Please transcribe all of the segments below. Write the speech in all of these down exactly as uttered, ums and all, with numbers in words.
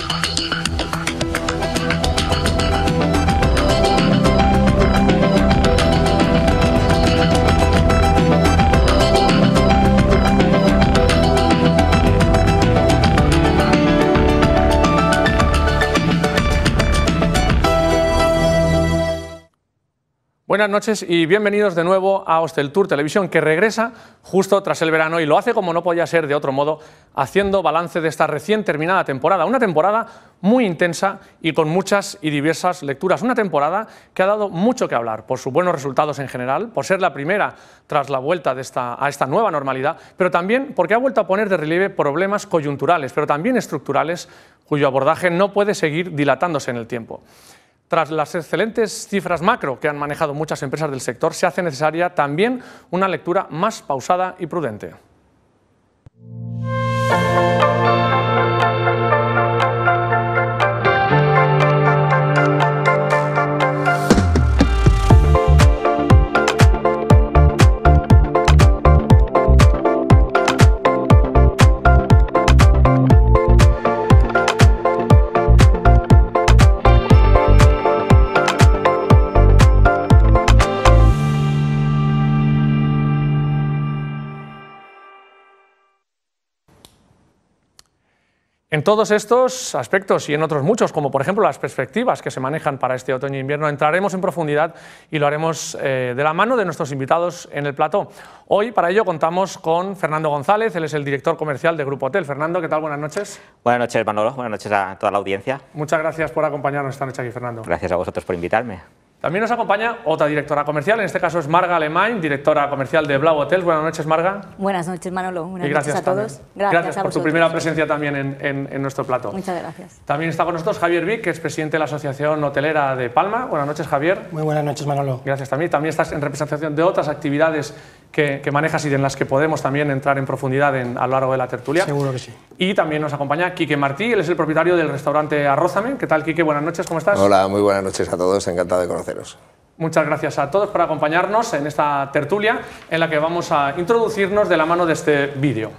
Buenas noches y bienvenidos de nuevo a Hosteltour Televisión, que regresa justo tras el verano y lo hace como no podía ser de otro modo, haciendo balance de esta recién terminada temporada. Una temporada muy intensa y con muchas y diversas lecturas. Una temporada que ha dado mucho que hablar por sus buenos resultados en general, por ser la primera tras la vuelta de esta, a esta nueva normalidad, pero también porque ha vuelto a poner de relieve problemas coyunturales, pero también estructurales, cuyo abordaje no puede seguir dilatándose en el tiempo. Tras las excelentes cifras macro que han manejado muchas empresas del sector, se hace necesaria también una lectura más pausada y prudente. En todos estos aspectos y en otros muchos, como por ejemplo las perspectivas que se manejan para este otoño e invierno, entraremos en profundidad y lo haremos eh, de la mano de nuestros invitados en el plató. Hoy para ello contamos con Fernando González, él es el director comercial de Grupo Hotel. Fernando, ¿qué tal? Buenas noches. Buenas noches, Manolo. Buenas noches a toda la audiencia. Muchas gracias por acompañarnos esta noche aquí, Fernando. Gracias a vosotros por invitarme. También nos acompaña otra directora comercial, en este caso es Marga Alemany, directora comercial de Blau Hotels. Buenas noches, Marga. Buenas noches, Manolo. Buenas y gracias noches a todos. Gracias, gracias gracias a por tu primera presencia también en, en, en nuestro plató. Muchas gracias. También está con nosotros Javier Vic, que es presidente de la Asociación Hotelera de Palma. Buenas noches, Javier. Muy buenas noches, Manolo. Gracias también. También estás en representación de otras actividades que, que manejas y en las que podemos también entrar en profundidad en, a lo largo de la tertulia. Seguro que sí. Y también nos acompaña Quique Martí, él es el propietario del restaurante Arrózame. ¿Qué tal, Quique? Buenas noches, ¿cómo estás? Hola, muy buenas noches a todos, encantado de conoceros. Muchas gracias a todos por acompañarnos en esta tertulia en la que vamos a introducirnos de la mano de este vídeo.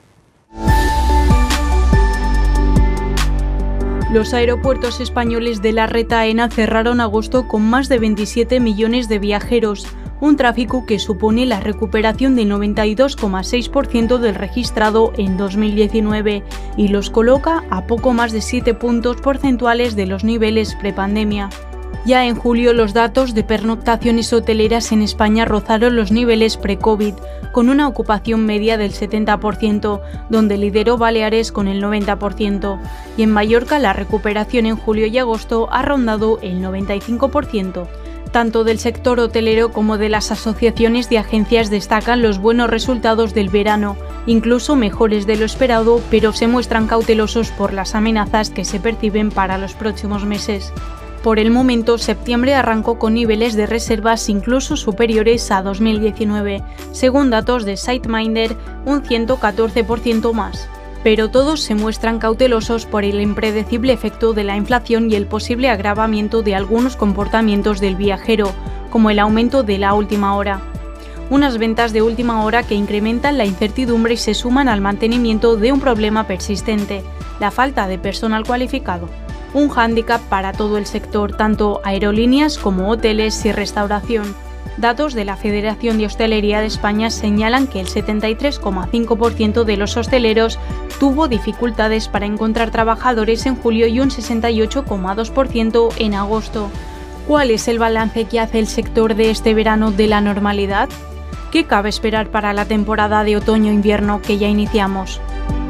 Los aeropuertos españoles de Larreta-Aena cerraron agosto con más de veintisiete millones de viajeros, un tráfico que supone la recuperación del noventa y dos coma seis por ciento del registrado en dos mil diecinueve y los coloca a poco más de siete puntos porcentuales de los niveles prepandemia. Ya en julio los datos de pernoctaciones hoteleras en España rozaron los niveles pre-COVID, con una ocupación media del setenta por ciento, donde lideró Baleares con el noventa por ciento, y en Mallorca la recuperación en julio y agosto ha rondado el noventa y cinco por ciento. Tanto del sector hotelero como de las asociaciones de agencias destacan los buenos resultados del verano, incluso mejores de lo esperado, pero se muestran cautelosos por las amenazas que se perciben para los próximos meses. Por el momento, septiembre arrancó con niveles de reservas incluso superiores a dos mil diecinueve, según datos de SiteMinder, un ciento catorce por ciento más. Pero todos se muestran cautelosos por el impredecible efecto de la inflación y el posible agravamiento de algunos comportamientos del viajero, como el aumento de la última hora. Unas ventas de última hora que incrementan la incertidumbre y se suman al mantenimiento de un problema persistente, la falta de personal cualificado. Un hándicap para todo el sector, tanto aerolíneas como hoteles y restauración. Datos de la Federación de Hostelería de España señalan que el setenta y tres coma cinco por ciento de los hosteleros tuvo dificultades para encontrar trabajadores en julio y un sesenta y ocho coma dos por ciento en agosto. ¿Cuál es el balance que hace el sector de este verano de la normalidad? ¿Qué cabe esperar para la temporada de otoño-invierno que ya iniciamos?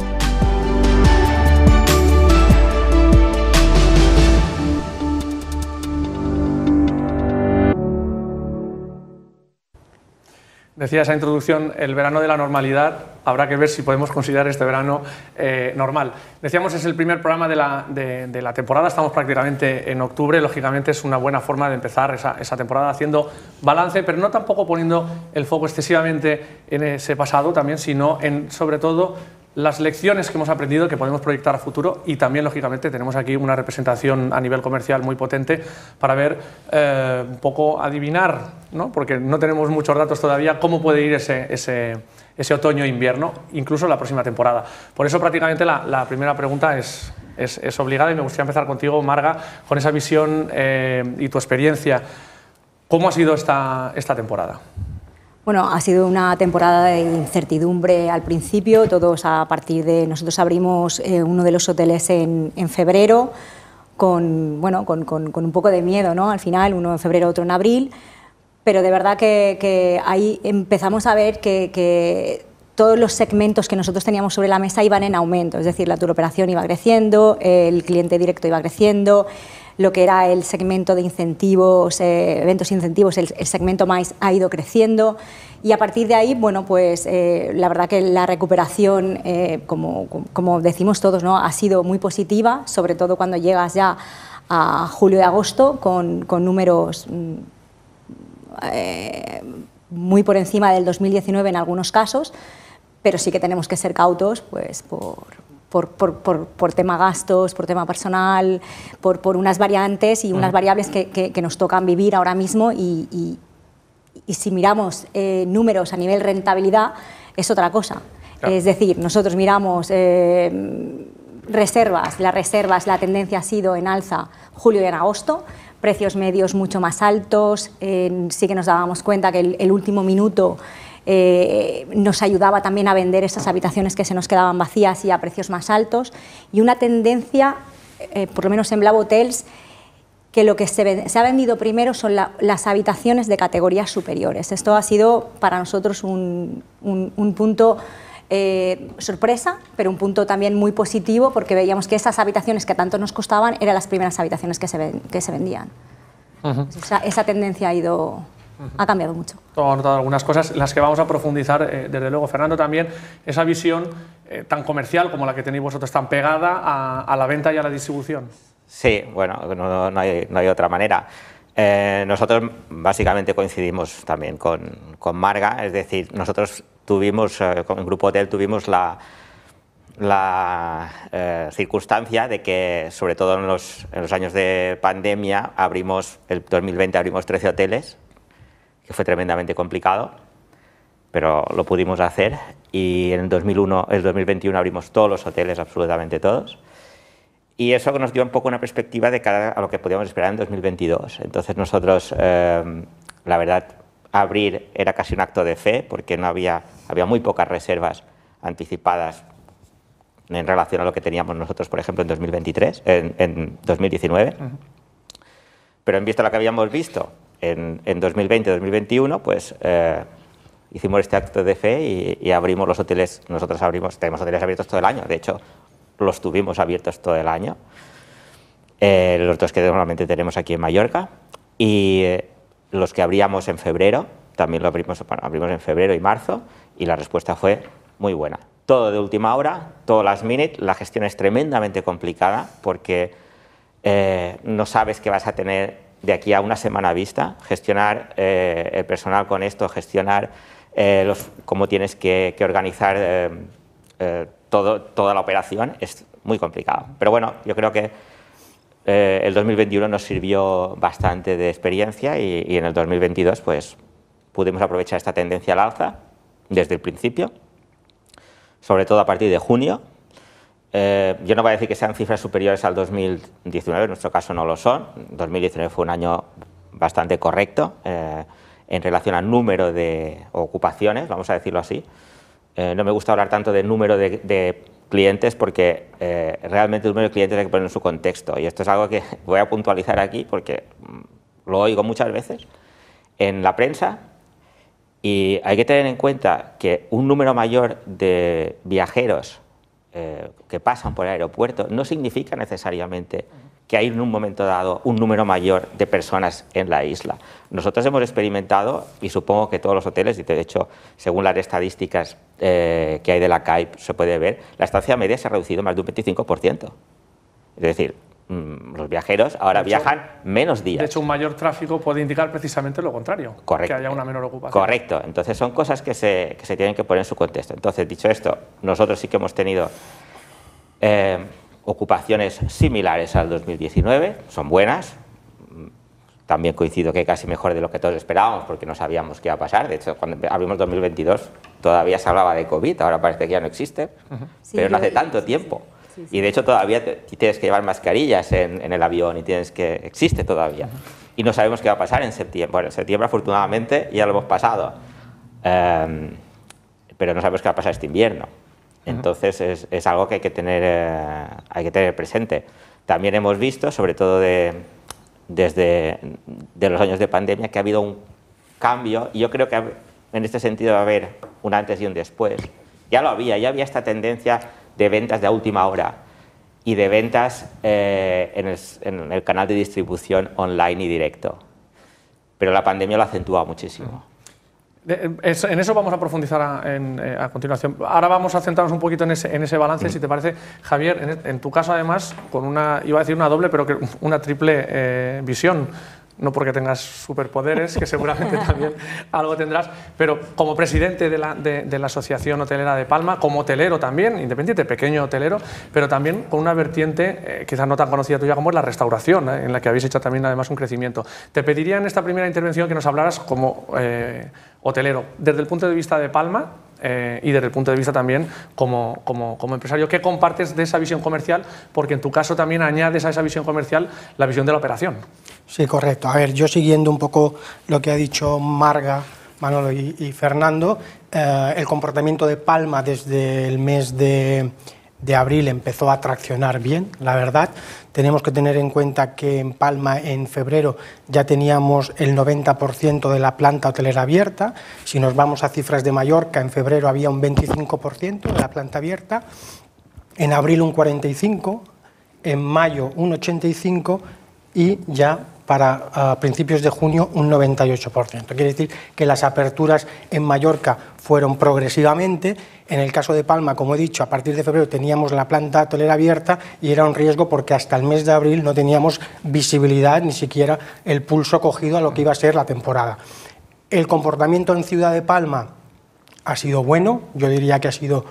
Decía esa introducción, el verano de la normalidad, habrá que ver si podemos considerar este verano eh, normal. Decíamos, es el primer programa de la, de, de la temporada, estamos prácticamente en octubre, lógicamente es una buena forma de empezar esa, esa temporada haciendo balance, pero no tampoco poniendo el foco excesivamente en ese pasado también, sino en, sobre todo, las lecciones que hemos aprendido que podemos proyectar a futuro y también, lógicamente, tenemos aquí una representación a nivel comercial muy potente para ver, eh, un poco adivinar, ¿no? Porque no tenemos muchos datos todavía, cómo puede ir ese, ese, ese otoño-invierno, incluso la próxima temporada. Por eso, prácticamente, la, la primera pregunta es, es, es obligada y me gustaría empezar contigo, Marga, con esa visión eh, y tu experiencia. ¿Cómo ha sido esta, esta temporada? Bueno, ha sido una temporada de incertidumbre al principio, todos a partir de... Nosotros abrimos eh, uno de los hoteles en, en febrero, con, bueno, con, con, con un poco de miedo, ¿no? Al final, uno en febrero, otro en abril, pero de verdad que, que ahí empezamos a ver que, que todos los segmentos que nosotros teníamos sobre la mesa iban en aumento, es decir, la turoperación iba creciendo, el cliente directo iba creciendo, lo que era el segmento de incentivos, eh, eventos incentivos, el, el segmento MICE ha ido creciendo y a partir de ahí, bueno, pues eh, la verdad que la recuperación, eh, como, como decimos todos, ¿no? Ha sido muy positiva, sobre todo cuando llegas ya a julio y agosto con, con números eh, muy por encima del dos mil diecinueve en algunos casos, pero sí que tenemos que ser cautos pues, por... Por, por, por, por tema gastos, por tema personal, por, por unas variantes y unas variables que, que, que nos tocan vivir ahora mismo y, y, y si miramos eh, números a nivel rentabilidad es otra cosa. Claro. Es decir, nosotros miramos eh, reservas, las reservas, la tendencia ha sido en alza julio y en agosto, precios medios mucho más altos, eh, sí que nos dábamos cuenta que el, el último minuto Eh, nos ayudaba también a vender esas habitaciones que se nos quedaban vacías y a precios más altos y una tendencia, eh, por lo menos en Blau Hotels, que lo que se, se ha vendido primero son la, las habitaciones de categorías superiores. Esto ha sido para nosotros un, un, un punto eh, sorpresa, pero un punto también muy positivo porque veíamos que esas habitaciones que tanto nos costaban eran las primeras habitaciones que se, ven, que se vendían. Uh-huh. esa, esa tendencia ha ido... ha cambiado mucho. He notado algunas cosas, las que vamos a profundizar, eh, desde luego. Fernando, también esa visión eh, tan comercial como la que tenéis vosotros, tan pegada a, a la venta y a la distribución. Sí, bueno, no, no, hay, no hay otra manera. Eh, nosotros básicamente coincidimos también con, con Marga, es decir, nosotros tuvimos, eh, con el Grupo Hotel tuvimos la, la eh, circunstancia de que, sobre todo en los, en los años de pandemia, abrimos, el dos mil veinte abrimos trece hoteles, que fue tremendamente complicado, pero lo pudimos hacer y en el dos mil uno, el dos mil veintiuno abrimos todos los hoteles, absolutamente todos, y eso nos dio un poco una perspectiva de cara a lo que podíamos esperar en dos mil veintidós. Entonces nosotros, eh, la verdad, abrir era casi un acto de fe porque no había, había muy pocas reservas anticipadas en relación a lo que teníamos nosotros, por ejemplo, en dos mil veintitrés, en, en dos mil diecinueve, uh-huh. Pero en vista de lo que habíamos visto En, en dos mil veinte dos mil veintiuno, pues eh, hicimos este acto de fe y, y abrimos los hoteles. Nosotros abrimos, tenemos hoteles abiertos todo el año, de hecho los tuvimos abiertos todo el año, eh, los dos que normalmente tenemos aquí en Mallorca, y eh, los que abríamos en febrero, también lo abrimos, bueno, abrimos en febrero y marzo, y la respuesta fue muy buena. Todo de última hora, todo last minute, la gestión es tremendamente complicada porque eh, no sabes qué vas a tener de aquí a una semana vista, gestionar eh, el personal con esto, gestionar eh, los, cómo tienes que, que organizar eh, eh, todo, toda la operación, es muy complicado. Pero bueno, yo creo que eh, el dos mil veintiuno nos sirvió bastante de experiencia y, y en el dos mil veintidós pues, pudimos aprovechar esta tendencia al alza desde el principio, sobre todo a partir de junio. Eh, yo no voy a decir que sean cifras superiores al dos mil diecinueve, en nuestro caso no lo son. dos mil diecinueve fue un año bastante correcto eh, en relación al número de ocupaciones, vamos a decirlo así. Eh, no me gusta hablar tanto de número de, de clientes porque eh, realmente el número de clientes hay que poner en su contexto y esto es algo que voy a puntualizar aquí porque lo oigo muchas veces en la prensa y hay que tener en cuenta que un número mayor de viajeros Eh, que pasan por el aeropuerto no significa necesariamente que hay en un momento dado un número mayor de personas en la isla. Nosotros hemos experimentado, y supongo que todos los hoteles, y de hecho, según las estadísticas eh, que hay de la C A I P se puede ver, la estancia media se ha reducido más de un veinticinco por ciento. Es decir, mmm, los viajeros ahora de hecho, viajan menos días. De hecho, un mayor tráfico puede indicar precisamente lo contrario, correcto, que haya una menor ocupación. Correcto, entonces son cosas que se, que se tienen que poner en su contexto. Entonces, dicho esto, nosotros sí que hemos tenido eh, ocupaciones similares al dos mil diecinueve, son buenas. También coincido que casi mejor de lo que todos esperábamos porque no sabíamos qué iba a pasar. De hecho, cuando abrimos dos mil veintidós todavía se hablaba de COVID, ahora parece que ya no existe, uh-huh. pero sí, no hace tanto tiempo. Sí, sí. Y de hecho todavía te, tienes que llevar mascarillas en, en el avión y tienes que existe todavía. Uh-huh. Y no sabemos qué va a pasar en septiembre. Bueno, en septiembre afortunadamente ya lo hemos pasado, um, pero no sabemos qué va a pasar este invierno. Entonces es, es algo que hay que tener, eh, hay que tener presente. También hemos visto, sobre todo de, desde de los años de pandemia, que ha habido un cambio, y yo creo que en este sentido va a haber un antes y un después. Ya lo había, ya había esta tendencia de ventas de última hora y de ventas eh, en, el, en el canal de distribución online y directo. Pero la pandemia lo acentúa muchísimo. En eso vamos a profundizar a, en, a continuación. Ahora vamos a centrarnos un poquito en ese, en ese balance, mm. si te parece. Javier, en, en tu caso además, con una, iba a decir una doble, pero que una triple eh, visión. No porque tengas superpoderes, que seguramente también algo tendrás, pero como presidente de la, de, de la Asociación Hotelera de Palma, como hotelero también, independiente, pequeño hotelero, pero también con una vertiente eh, quizás no tan conocida tuya como es la restauración, eh, en la que habéis hecho también además un crecimiento. Te pediría en esta primera intervención que nos hablaras como eh, hotelero, desde el punto de vista de Palma, Eh, y desde el punto de vista también como, como, como empresario, ¿qué compartes de esa visión comercial? Porque en tu caso también añades a esa visión comercial la visión de la operación. Sí, correcto. A ver, yo siguiendo un poco lo que ha dicho Marga, Manolo y, y Fernando, eh, el comportamiento de Palma desde el mes de, de abril empezó a traccionar bien, la verdad. Tenemos que tener en cuenta que en Palma en febrero ya teníamos el noventa por ciento de la planta hotelera abierta. Si nos vamos a cifras de Mallorca, en febrero había un veinticinco por ciento de la planta abierta, en abril un cuarenta y cinco por ciento, en mayo un ochenta y cinco por ciento y ya para uh, principios de junio un noventa y ocho por ciento. Quiere decir que las aperturas en Mallorca fueron progresivamente. En el caso de Palma, como he dicho, a partir de febrero teníamos la planta hotelera abierta y era un riesgo porque hasta el mes de abril no teníamos visibilidad, ni siquiera el pulso cogido a lo que iba a ser la temporada. El comportamiento en Ciudad de Palma ha sido bueno, yo diría que ha sido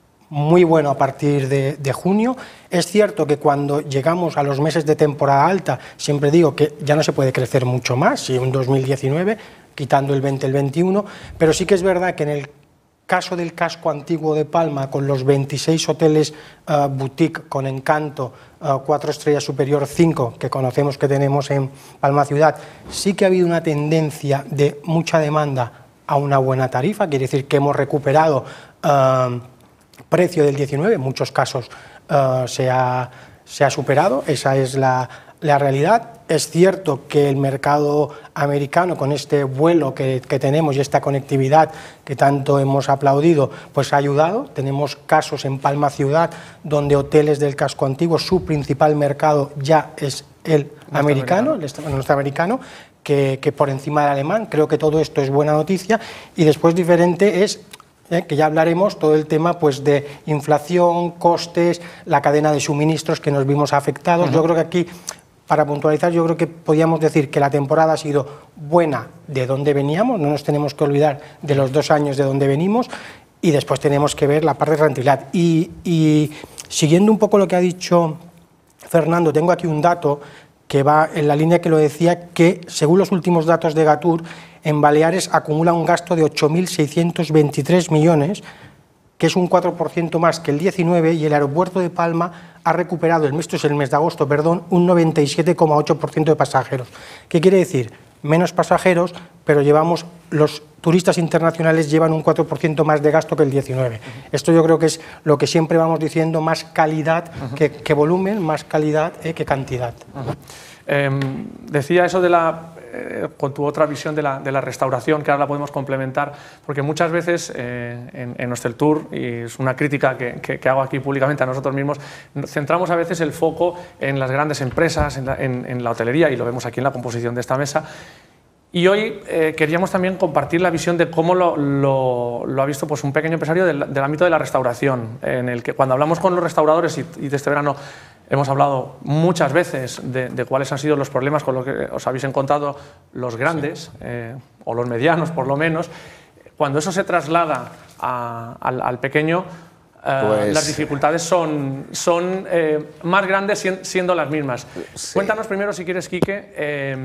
muy bueno a partir de, de junio. Es cierto que cuando llegamos a los meses de temporada alta, siempre digo que ya no se puede crecer mucho más, si en dos mil diecinueve, quitando el veinte, el veintiuno, pero sí que es verdad que en el caso del casco antiguo de Palma, con los veintiséis hoteles uh, boutique con Encanto, uh, cuatro estrellas superior, cinco, que conocemos que tenemos en Palma Ciudad, sí que ha habido una tendencia de mucha demanda a una buena tarifa, quiere decir que hemos recuperado uh, precio del diecinueve, en muchos casos uh, se, ha, se ha superado, esa es la, la realidad. Es cierto que el mercado americano, con este vuelo que, que tenemos y esta conectividad que tanto hemos aplaudido, pues ha ayudado. Tenemos casos en Palma Ciudad donde hoteles del casco antiguo, su principal mercado ya es el americano, el norteamericano, que, que por encima del alemán. Creo que todo esto es buena noticia. Y después diferente es Eh, que ya hablaremos, todo el tema pues, de inflación, costes, la cadena de suministros que nos vimos afectados. Uh-huh. Yo creo que aquí, para puntualizar, yo creo que podríamos decir que la temporada ha sido buena de donde veníamos, no nos tenemos que olvidar de los dos años de donde venimos, y después tenemos que ver la parte de rentabilidad. Y, y siguiendo un poco lo que ha dicho Fernando, tengo aquí un dato que va en la línea que lo decía, que según los últimos datos de Gatur, en Baleares acumula un gasto de ocho mil seiscientos veintitrés millones, que es un cuatro por ciento más que el diecinueve, y el aeropuerto de Palma ha recuperado, el mes, esto es el mes de agosto, perdón, un noventa y siete coma ocho por ciento de pasajeros. ¿Qué quiere decir? Menos pasajeros, pero llevamos, los turistas internacionales llevan un cuatro por ciento más de gasto que el diecinueve. Uh-huh. Esto yo creo que es lo que siempre vamos diciendo, más calidad uh-huh. que, que volumen, más calidad eh, que cantidad. Uh-huh. eh, decía eso de la... con tu otra visión de la, de la restauración, que ahora la podemos complementar, porque muchas veces eh, en, en Hosteltour, y es una crítica que, que, que hago aquí públicamente a nosotros mismos, centramos a veces el foco en las grandes empresas, en la, en, en la hotelería, y lo vemos aquí en la composición de esta mesa. Y hoy eh, queríamos también compartir la visión de cómo lo, lo, lo ha visto pues, un pequeño empresario del, del ámbito de la restauración, en el que cuando hablamos con los restauradores, y, y de este verano hemos hablado muchas veces de, de cuáles han sido los problemas con los que os habéis encontrado los grandes, sí. eh, o los medianos por lo menos. Cuando eso se traslada a, al, al pequeño, eh, pues, las dificultades son, son eh, más grandes siendo las mismas. Sí. Cuéntanos primero, si quieres, Quique, eh,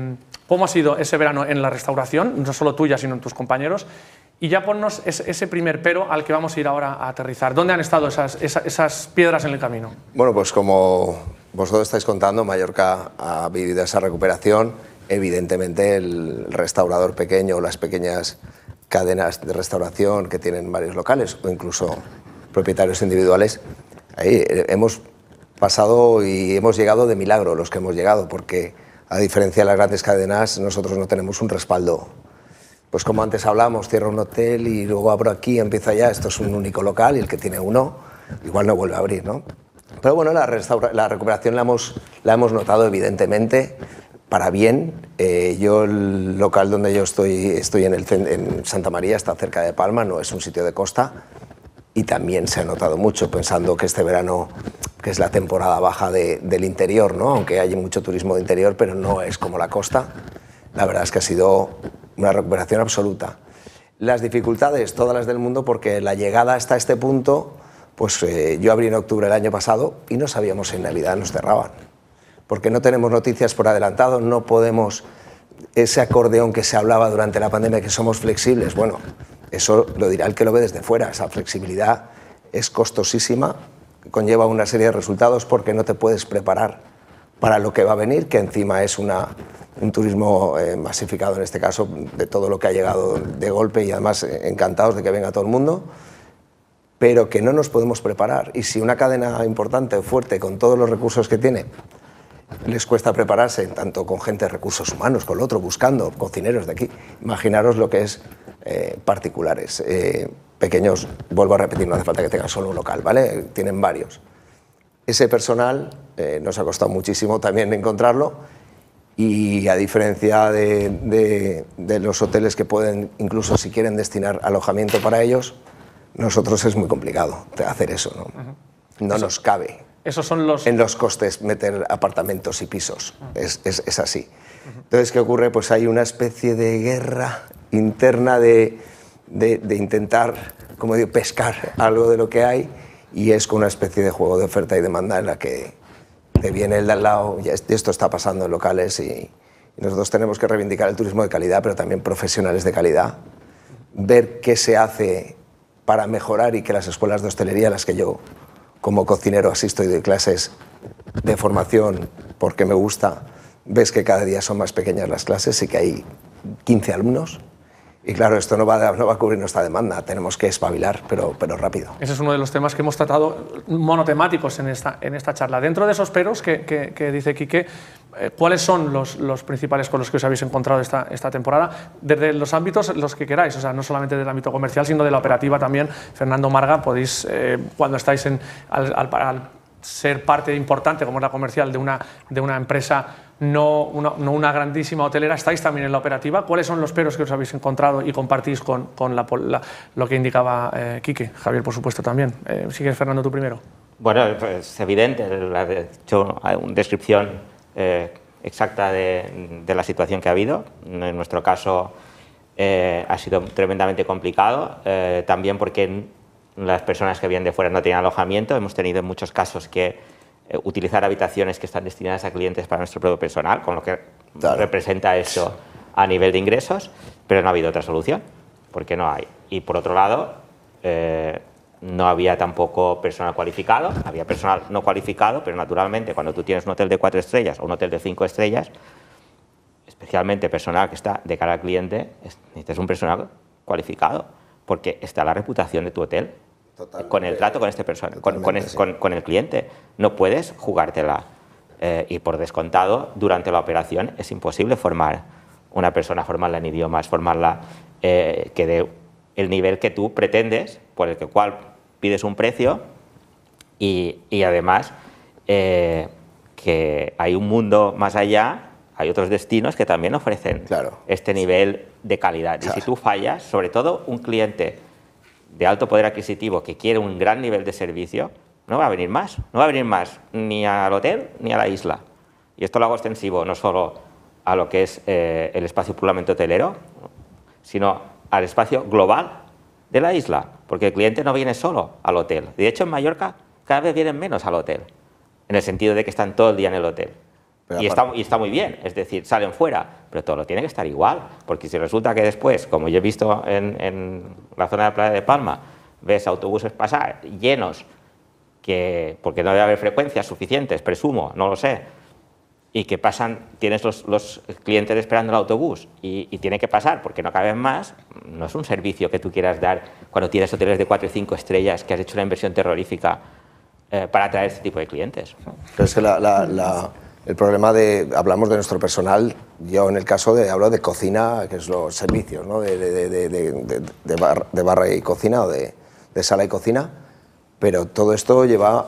¿Cómo ha sido ese verano en la restauración, no solo tuya, sino en tus compañeros? Y ya ponnos ese, ese primer pero al que vamos a ir ahora a aterrizar. ¿Dónde han estado esas, esas, esas piedras en el camino? Bueno, pues como vosotros estáis contando, Mallorca ha vivido esa recuperación. Evidentemente, el restaurador pequeño, las pequeñas cadenas de restauración que tienen varios locales o incluso propietarios individuales, ahí hemos pasado y hemos llegado de milagro los que hemos llegado, porque a diferencia de las grandes cadenas, nosotros no tenemos un respaldo. Pues como antes hablamos, cierro un hotel y luego abro aquí, empiezo allá, esto es un único local y el que tiene uno igual no vuelve a abrir, ¿no? Pero bueno, la, la recuperación la hemos, la hemos notado evidentemente para bien. Eh, yo el local donde yo estoy, estoy en, el, en Santa María, está cerca de Palma, no es un sitio de costa y también se ha notado mucho pensando que este verano, que es la temporada baja de, del interior, ¿no? Aunque hay mucho turismo de interior, pero no es como la costa. La verdad es que ha sido una recuperación absoluta. Las dificultades, todas las del mundo, porque la llegada hasta este punto, pues eh, yo abrí en octubre del año pasado y no sabíamos si en Navidad nos cerraban. Porque no tenemos noticias por adelantado, no podemos... Ese acordeón que se hablaba durante la pandemia, que somos flexibles, bueno, eso lo dirá el que lo ve desde fuera. Esa flexibilidad es costosísima, conlleva una serie de resultados porque no te puedes preparar para lo que va a venir, que encima es una... un turismo eh, masificado en este caso, de todo lo que ha llegado de golpe y además eh, encantados de que venga todo el mundo, pero que no nos podemos preparar. Y si una cadena importante, fuerte, con todos los recursos que tiene, les cuesta prepararse, tanto con gente de recursos humanos, con el otro, buscando cocineros de aquí, imaginaros lo que es eh, particulares, eh, pequeños, vuelvo a repetir, no hace falta que tengan solo un local, ¿vale? Tienen varios. Ese personal eh, nos ha costado muchísimo también encontrarlo. Y a diferencia de, de, de los hoteles que pueden, incluso si quieren destinar alojamiento para ellos, nosotros es muy complicado hacer eso, ¿no? Uh-huh. No eso, nos cabe esos son los... en los costes meter apartamentos y pisos, uh-huh. es, es, es así. Uh-huh. Entonces, ¿qué ocurre? Pues hay una especie de guerra interna de, de, de intentar, como digo, pescar algo de lo que hay, y es con una especie de juego de oferta y demanda en la que te viene el de al lado, y esto está pasando en locales y, y nosotros tenemos que reivindicar el turismo de calidad, pero también profesionales de calidad, ver qué se hace para mejorar y que las escuelas de hostelería, a las que yo como cocinero asisto y doy clases de formación porque me gusta, ves que cada día son más pequeñas las clases y que hay quince alumnos. Y claro, esto no va, a, no va a cubrir nuestra demanda, tenemos que espabilar, pero, pero rápido. Ese es uno de los temas que hemos tratado monotemáticos en esta, en esta charla. Dentro de esos peros que, que, que dice Quique, eh, ¿cuáles son los, los principales con los que os habéis encontrado esta, esta temporada? Desde los ámbitos los que queráis, o sea, no solamente del ámbito comercial, sino de la operativa también. Fernando, Marga, podéis, eh, cuando estáis en, al, al, al ser parte importante, como es la comercial, de una, de una empresa, no una, no una grandísima hotelera, estáis también en la operativa. ¿Cuáles son los peros que os habéis encontrado y compartís con, con la, la, lo que indicaba eh, Quique? Javier, por supuesto, también. Eh, si quieres, Fernando, tú primero. Bueno, es evidente, he hecho una descripción eh, exacta de, de la situación que ha habido. En nuestro caso eh, ha sido tremendamente complicado, eh, también porque las personas que vienen de fuera no tenían alojamiento. Hemos tenido en muchos casos que Eh, utilizar habitaciones que están destinadas a clientes para nuestro propio personal, con lo que claro. representa eso a nivel de ingresos, pero no ha habido otra solución, porque no hay. Y por otro lado, eh, no había tampoco personal cualificado, había personal no cualificado, pero naturalmente cuando tú tienes un hotel de cuatro estrellas o un hotel de cinco estrellas, especialmente personal que está de cara al cliente, necesitas un personal cualificado, porque está la reputación de tu hotel. Totalmente. Con el trato con este persona, con, con, el, sí. con, con el cliente. No puedes jugártela. Eh, y por descontado, durante la operación es imposible formar una persona, formarla en idiomas, formarla eh, que dé el nivel que tú pretendes, por el que cual pides un precio, y, y además eh, que hay un mundo más allá, hay otros destinos que también ofrecen claro. este nivel de calidad. Claro. Y si tú fallas, sobre todo un cliente de alto poder adquisitivo que quiere un gran nivel de servicio, no va a venir más, no va a venir más ni al hotel ni a la isla. Y esto lo hago extensivo no solo a lo que es eh, el espacio puramente hotelero, sino al espacio global de la isla, porque el cliente no viene solo al hotel. De hecho, en Mallorca cada vez vienen menos al hotel, en el sentido de que están todo el día en el hotel. Y está, y está muy bien, es decir, salen fuera, pero todo lo tiene que estar igual, porque si resulta que después, como yo he visto en, en la zona de Playa de Palma, ves autobuses pasar llenos, que, porque no debe haber frecuencias suficientes, presumo, no lo sé, y que pasan, tienes los, los clientes esperando el autobús y, y tiene que pasar porque no caben más, no es un servicio que tú quieras dar cuando tienes hoteles de cuatro y cinco estrellas, que has hecho una inversión terrorífica eh, para atraer este tipo de clientes. Pero es que la, la, la, el problema de, hablamos de nuestro personal, yo en el caso de, hablo de cocina, que es los servicios, ¿no? de, de, de, de, de, de, bar, de barra y cocina o de, de sala y cocina, pero todo esto lleva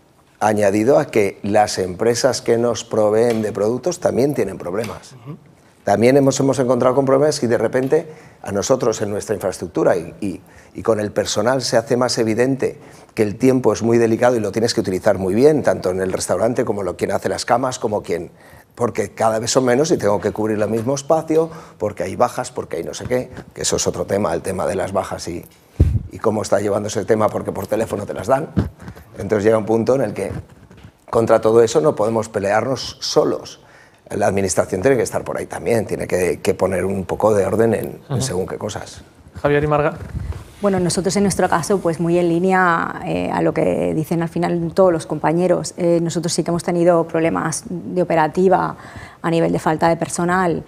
añadido a que las empresas que nos proveen de productos también tienen problemas. Uh-huh. También hemos, hemos encontrado con problemas y de repente a nosotros en nuestra infraestructura y, y, y con el personal se hace más evidente que el tiempo es muy delicado y lo tienes que utilizar muy bien, tanto en el restaurante como lo, quien hace las camas, como quien... porque cada vez son menos y tengo que cubrir el mismo espacio, porque hay bajas, porque hay no sé qué, que eso es otro tema, el tema de las bajas y, y cómo está llevando ese tema, porque por teléfono te las dan. Entonces llega un punto en el que contra todo eso no podemos pelearnos solos. La administración tiene que estar por ahí también, tiene que, que poner un poco de orden en, uh-huh. en según qué cosas. Javier y Marga. Bueno, nosotros en nuestro caso, pues muy en línea eh, a lo que dicen al final todos los compañeros. Eh, nosotros sí que hemos tenido problemas de operativa a nivel de falta de personal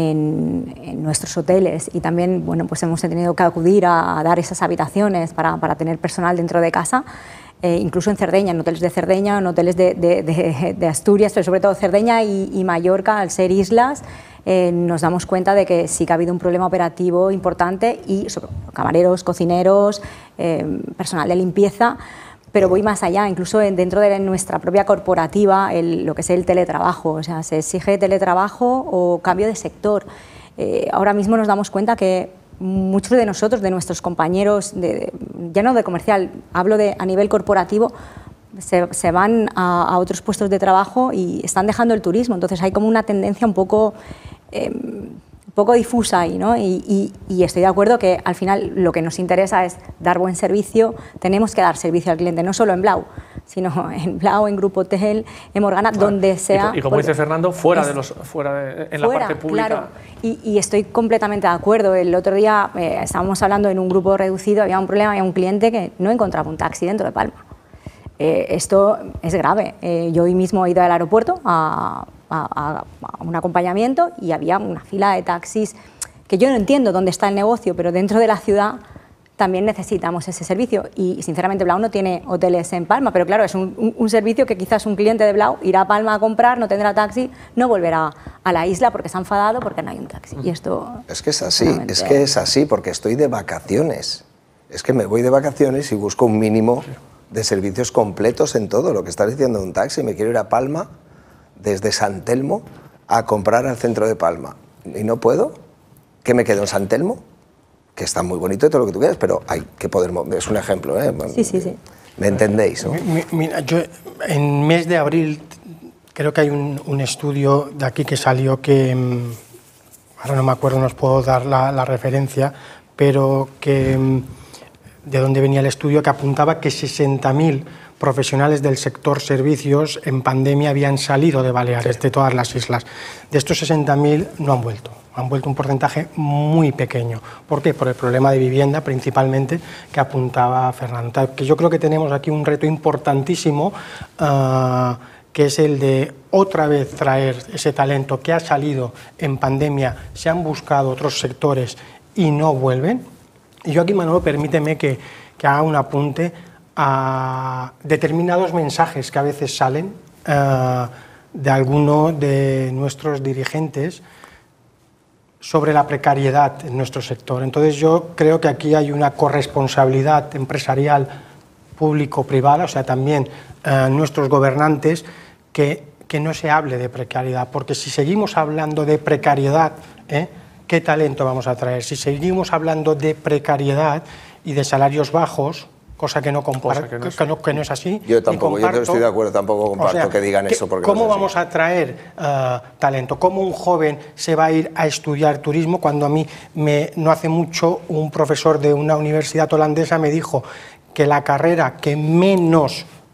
en, en nuestros hoteles y también, bueno, pues hemos tenido que acudir a, a dar esas habitaciones para, para tener personal dentro de casa. Eh, incluso en Cerdeña, en hoteles de Cerdeña, en hoteles de, de, de, de Asturias, pero sobre todo Cerdeña y, y Mallorca, al ser islas, eh, nos damos cuenta de que sí que ha habido un problema operativo importante y sobre, camareros, cocineros, eh, personal de limpieza, pero voy más allá, incluso en, dentro de nuestra propia corporativa, el, lo que es el teletrabajo, o sea, se exige teletrabajo o cambio de sector. Eh, ahora mismo nos damos cuenta que muchos de nosotros, de nuestros compañeros, de, de, ya no de comercial, hablo de a nivel corporativo, se, se van a, a otros puestos de trabajo y están dejando el turismo. Entonces hay como una tendencia un poco, eh, un poco difusa ahí, ¿no? Y, y, y estoy de acuerdo que al final lo que nos interesa es dar buen servicio, tenemos que dar servicio al cliente, no solo en Blau, sino en Blau, en Grupo Hotel, en Morgana, claro, donde sea. Y, y como dice Fernando, fuera es, de los, fuera de, en fuera, la parte pública. Claro. Y, y estoy completamente de acuerdo. El otro día eh, estábamos hablando en un grupo reducido, había un problema, había un cliente que no encontraba un taxi dentro de Palma. Eh, esto es grave. Eh, yo hoy mismo he ido al aeropuerto a, a, a un acompañamiento y había una fila de taxis que yo no entiendo dónde está el negocio, pero dentro de la ciudad también necesitamos ese servicio y sinceramente Blau no tiene hoteles en Palma, pero claro, es un, un, un servicio que quizás un cliente de Blau irá a Palma a comprar, no tendrá taxi, no volverá a la isla porque se ha enfadado porque no hay un taxi. Y esto es que es así, es que es así porque estoy de vacaciones, es que me voy de vacaciones y busco un mínimo de servicios completos en todo, lo que está diciendo un taxi, me quiero ir a Palma desde San Telmo a comprar al centro de Palma y no puedo, ¿qué me quedo en San Telmo? Que está muy bonito y todo lo que tú quieras, pero hay que poder... Es un ejemplo, ¿eh? Sí, sí, sí. ¿Me entendéis? ¿No? Mira, yo en mes de abril creo que hay un, un estudio de aquí que salió que... Ahora no me acuerdo, no os puedo dar la, la referencia, pero que... de dónde venía el estudio, que apuntaba que sesenta mil profesionales del sector servicios en pandemia habían salido de Baleares, sí, de todas las islas. De estos sesenta mil no han vuelto. Han vuelto un porcentaje muy pequeño. ¿Por qué? Por el problema de vivienda, principalmente, que apuntaba Fernando. Que yo creo que tenemos aquí un reto importantísimo, uh, que es el de otra vez traer ese talento que ha salido en pandemia, se han buscado otros sectores y no vuelven. Y yo aquí, Manolo, permíteme que, que haga un apunte a determinados mensajes que a veces salen uh, de alguno de nuestros dirigentes sobre la precariedad en nuestro sector. Entonces yo creo que aquí hay una corresponsabilidad empresarial público-privada, o sea, también eh, nuestros gobernantes, que, que no se hable de precariedad, porque si seguimos hablando de precariedad, ¿eh? ¿qué talento vamos a traer? Si seguimos hablando de precariedad y de salarios bajos, cosa que no, compar que no, es. Que no, que no es así. Yo tampoco, comparto, yo estoy de acuerdo, tampoco comparto, o sea, que digan eso. Porque ¿Cómo no vamos a traer uh, talento? ¿Cómo un joven se va a ir a estudiar turismo cuando a mí, me, no hace mucho, un profesor de una universidad holandesa me dijo que la carrera que menos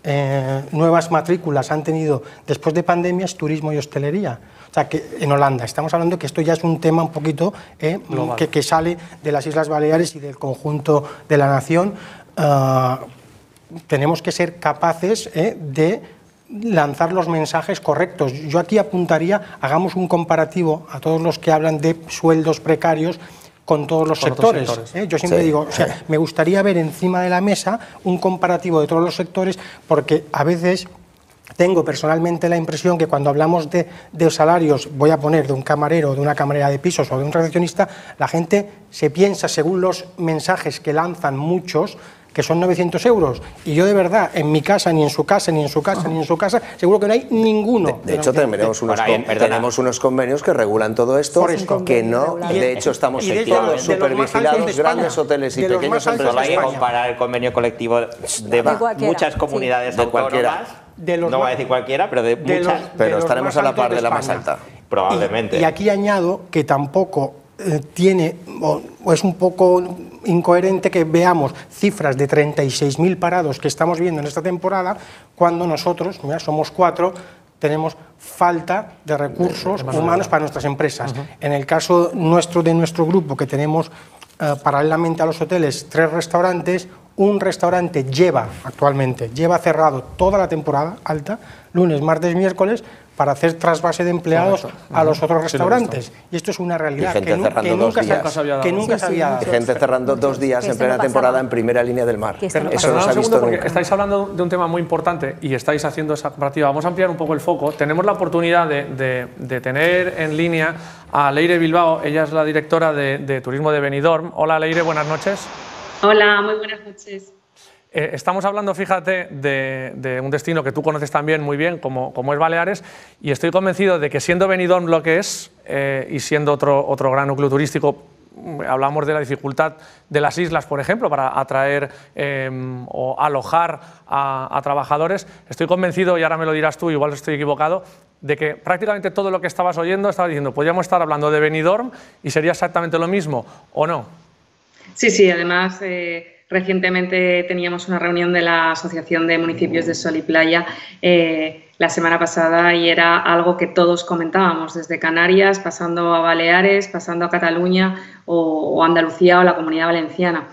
eh, nuevas matrículas han tenido después de pandemia es turismo y hostelería. O sea, que en Holanda. Estamos hablando que esto ya es un tema un poquito eh, que, que sale de las Islas Baleares y del conjunto de la nación. Uh, tenemos que ser capaces eh, de lanzar los mensajes correctos. Yo aquí apuntaría, hagamos un comparativo a todos los que hablan de sueldos precarios con todos los con sectores. sectores. ¿eh? Yo siempre sí. digo, o sea, me gustaría ver encima de la mesa un comparativo de todos los sectores, porque a veces tengo personalmente la impresión que cuando hablamos de, de salarios, voy a poner de un camarero, de una camarera de pisos o de un recepcionista, la gente se piensa, según los mensajes que lanzan muchos, que son novecientos euros. Y yo de verdad, en mi casa, ni en su casa, ni en su casa, ni en su casa, seguro que no hay ninguno. De, de hecho, tenemos unos, ahí, tenemos unos convenios que regulan todo esto, esto que no, y de hecho estamos todos supervigilados, grandes hoteles y pequeños empresarios. Hay que comparar el convenio colectivo de, de muchas comunidades sí. autónomas, de los no voy a decir cualquiera, pero de, de muchas. Los, pero de estaremos a la par de, de la más alta. Probablemente. Y, y aquí añado que tampoco eh, tiene, o, o es un poco incoherente que veamos cifras de treinta y seis mil parados que estamos viendo en esta temporada, cuando nosotros, mira, somos cuatro, tenemos falta de recursos de humanos para nuestras empresas. Uh-huh. En el caso nuestro, de nuestro grupo, que tenemos eh, paralelamente a los hoteles tres restaurantes, un restaurante lleva actualmente, lleva cerrado toda la temporada alta, lunes, martes, miércoles, para hacer trasvase de empleados a los otros restaurantes. Sí, y esto es una realidad que, nu que nunca se, que nunca se había dado. Gente cerrando dos días en plena temporada en primera línea del mar. Pero, eso no se ha visto nunca. Estáis hablando de un tema muy importante y estáis haciendo esa comparativa. Vamos a ampliar un poco el foco. Tenemos la oportunidad de, de, de tener en línea a Leire Bilbao. Ella es la directora de, de Turismo de Benidorm. Hola Leire, buenas noches. Hola, muy buenas noches. Eh, estamos hablando, fíjate, de, de un destino que tú conoces también muy bien, como, como es Baleares, y estoy convencido de que siendo Benidorm lo que es, eh, y siendo otro, otro gran núcleo turístico, hablamos de la dificultad de las islas, por ejemplo, para atraer eh, o alojar a, a trabajadores, estoy convencido, y ahora me lo dirás tú, igual estoy equivocado, de que prácticamente todo lo que estabas oyendo, estabas diciendo, podríamos estar hablando de Benidorm y sería exactamente lo mismo, ¿o no? Sí, sí, además eh, recientemente teníamos una reunión de la Asociación de Municipios de Sol y Playa eh, la semana pasada y era algo que todos comentábamos, desde Canarias, pasando a Baleares, pasando a Cataluña o, o Andalucía o la Comunidad Valenciana.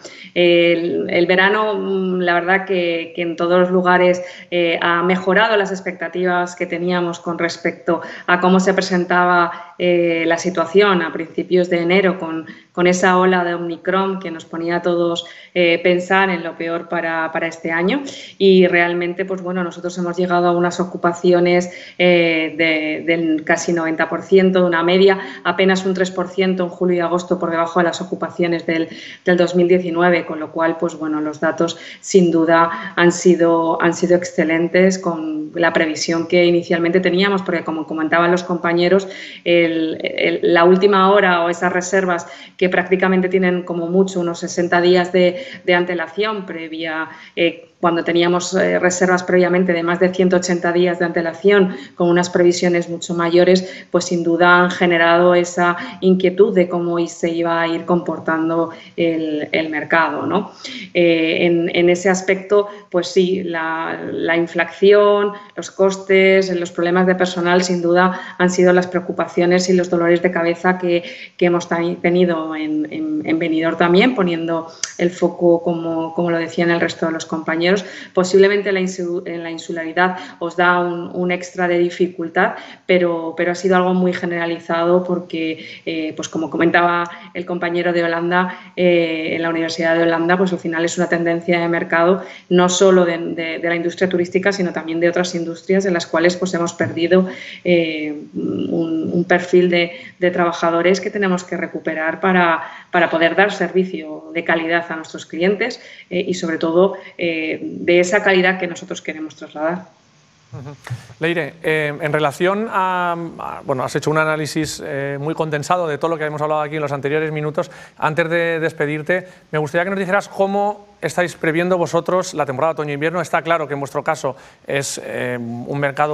El, el verano, la verdad que, que en todos los lugares eh, ha mejorado las expectativas que teníamos con respecto a cómo se presentaba eh, la situación a principios de enero con, con esa ola de Omicron que nos ponía a todos eh, pensar en lo peor para, para este año y realmente pues bueno, nosotros hemos llegado a unas ocupaciones eh, de, del casi noventa por ciento, de una media, apenas un tres por ciento en julio y agosto por debajo de las ocupaciones del, del dos mil diecinueve, con lo cual pues bueno, los datos sin duda han sido, han sido excelentes con la previsión que inicialmente teníamos, porque como comentaban los compañeros, el, el, la última hora o esas reservas que prácticamente tienen como mucho unos sesenta días de, de antelación previa, eh, cuando teníamos eh, reservas previamente de más de ciento ochenta días de antelación con unas previsiones mucho mayores, pues sin duda han generado esa inquietud de cómo se iba a ir comportando el, el mercado, ¿no? Eh, en, en ese aspecto, pues sí, la, la inflación, los costes, los problemas de personal sin duda han sido las preocupaciones y los dolores de cabeza que, que hemos tenido en, en, en Benidorm también, poniendo el foco, como, como lo decían el resto de los compañeros. Posiblemente la en la insularidad os da un, un extra de dificultad, pero, pero ha sido algo muy generalizado porque, eh, pues como comentaba el compañero de Holanda, eh, en la Universidad de Holanda, pues al final es una tendencia de mercado no solo de, de, de la industria turística, sino también de otras industrias en las cuales pues hemos perdido eh, un, un perfil de, de trabajadores que tenemos que recuperar para, para poder dar servicio de calidad a nuestros clientes eh, y sobre todo eh, de esa calidad que nosotros queremos trasladar. Uh-huh. Leire, eh, en relación a, a, bueno, has hecho un análisis eh, muy condensado de todo lo que hemos hablado aquí en los anteriores minutos. Antes de despedirte, me gustaría que nos dijeras cómo estáis previendo vosotros la temporada otoño-invierno. Está claro que en vuestro caso es eh, un mercado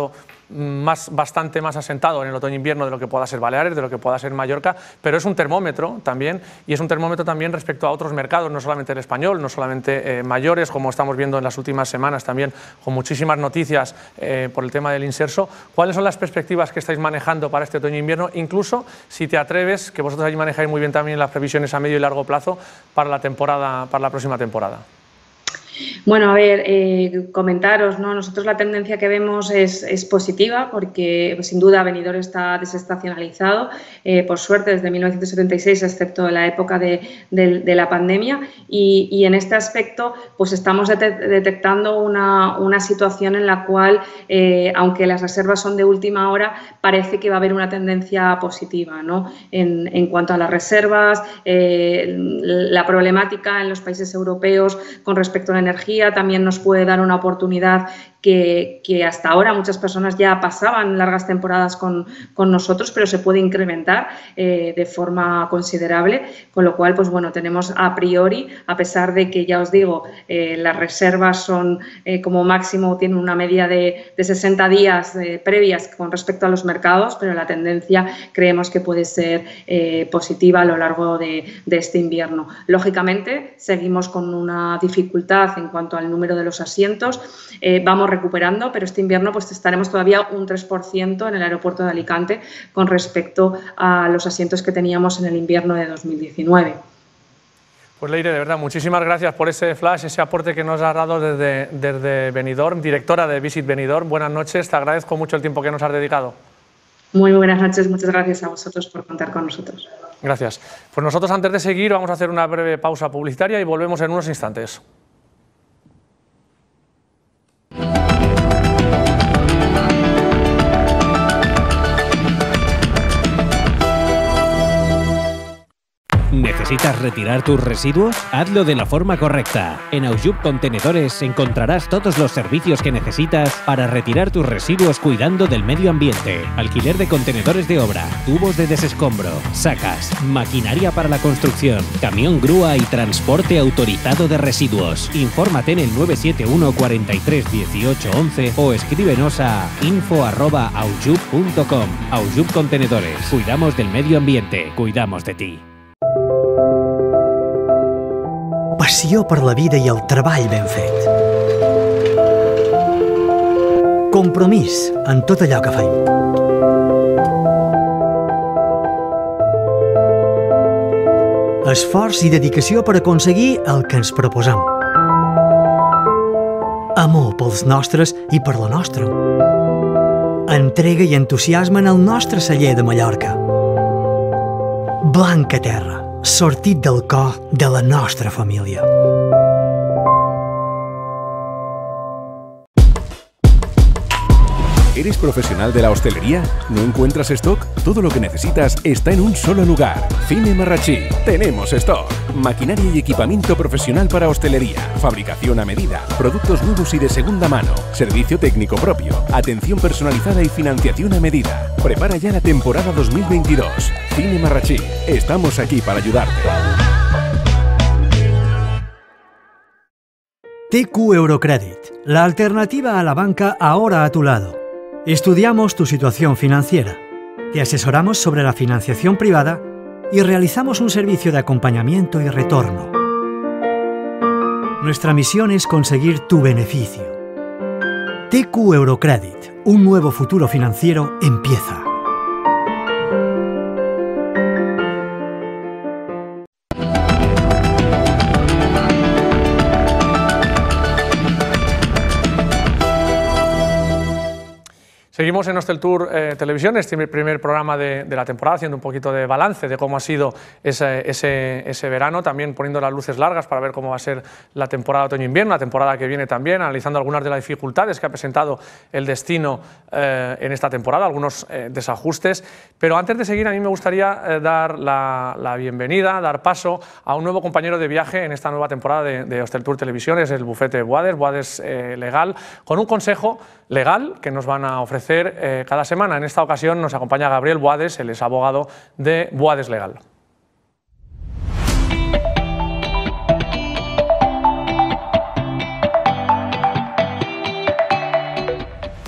más, bastante más asentado en el otoño-invierno de lo que pueda ser Baleares, de lo que pueda ser Mallorca, pero es un termómetro también, y es un termómetro también respecto a otros mercados, no solamente el español, no solamente eh, mayores, como estamos viendo en las últimas semanas también, con muchísimas noticias eh, por el tema del inserso. ¿Cuáles son las perspectivas que estáis manejando para este otoño-invierno? Incluso, si te atreves, que vosotros allí manejáis muy bien también las previsiones a medio y largo plazo para la temporada, para la próxima temporada. Bueno, a ver, eh, comentaros, ¿no? Nosotros la tendencia que vemos es, es positiva porque pues, sin duda Benidorm está desestacionalizado, eh, por suerte desde mil novecientos setenta y seis, excepto la época de, de, de la pandemia, y, y en este aspecto pues estamos det detectando una, una situación en la cual, eh, aunque las reservas son de última hora, parece que va a haber una tendencia positiva, ¿no? En, en cuanto a las reservas, eh, la problemática en los países europeos con respecto a la energía también nos puede dar una oportunidad que, que hasta ahora muchas personas ya pasaban largas temporadas con, con nosotros, pero se puede incrementar eh, de forma considerable, con lo cual, pues bueno, tenemos a priori, a pesar de que ya os digo, eh, las reservas son eh, como máximo, tienen una media de, de sesenta días eh, previas con respecto a los mercados, pero la tendencia creemos que puede ser eh, positiva a lo largo de, de este invierno. Lógicamente, seguimos con una dificultad en cuanto al número de los asientos, eh, vamos recuperando, pero este invierno pues estaremos todavía un tres por ciento en el aeropuerto de Alicante con respecto a los asientos que teníamos en el invierno de dos mil diecinueve. Pues Leire, de verdad, muchísimas gracias por ese flash, ese aporte que nos has dado desde, desde Benidorm, directora de Visit Benidorm. Buenas noches, te agradezco mucho el tiempo que nos has dedicado. Muy buenas noches, muchas gracias a vosotros por contar con nosotros. Gracias. Pues nosotros, antes de seguir, vamos a hacer una breve pausa publicitaria y volvemos en unos instantes. ¿Necesitas retirar tus residuos? Hazlo de la forma correcta. En Aujub Contenedores encontrarás todos los servicios que necesitas para retirar tus residuos cuidando del medio ambiente. Alquiler de contenedores de obra, tubos de desescombro, sacas, maquinaria para la construcción, camión grúa y transporte autorizado de residuos. Infórmate en el nueve siete uno, cuatro tres, dieciocho, once o escríbenos a info arroba aujub punto com. Aujub Contenedores. Cuidamos del medio ambiente. Cuidamos de ti. Passió per la vida i el treball ben fet. Compromís en tot allò que fem. Esforç i dedicació per aconseguir el que ens proposem. Amor pels nostres i per la nostra. Entrega i entusiasme en el nostre celler de Mallorca. Blanca terra, sortit del cor de la nostra família. ¿Eres profesional de la hostelería? ¿No encuentras stock? Todo lo que necesitas está en un solo lugar. Cine Marrachí. Tenemos stock. Maquinaria y equipamiento profesional para hostelería. Fabricación a medida. Productos nuevos y de segunda mano. Servicio técnico propio. Atención personalizada y financiación a medida. Prepara ya la temporada dos mil veintidós. Cine Marrachí. Estamos aquí para ayudarte. T Q Eurocredit. La alternativa a la banca ahora a tu lado. Estudiamos tu situación financiera, te asesoramos sobre la financiación privada y realizamos un servicio de acompañamiento y retorno. Nuestra misión es conseguir tu beneficio. T Q Eurocredit, un nuevo futuro financiero empieza. Seguimos en Hostel Tour eh, Televisión, este primer programa de, de la temporada, haciendo un poquito de balance de cómo ha sido ese, ese, ese verano, también poniendo las luces largas para ver cómo va a ser la temporada otoño-invierno, la temporada que viene también, analizando algunas de las dificultades que ha presentado el destino eh, en esta temporada, algunos eh, desajustes. Pero antes de seguir, a mí me gustaría eh, dar la, la bienvenida, dar paso a un nuevo compañero de viaje en esta nueva temporada de, de Hostel Tour Televisión, es el bufete Boades, Boades eh, Legal, con un consejo legal que nos van a ofrecer Eh, cada semana. En esta ocasión nos acompaña Gabriel Boades, él es abogado de Boades Legal.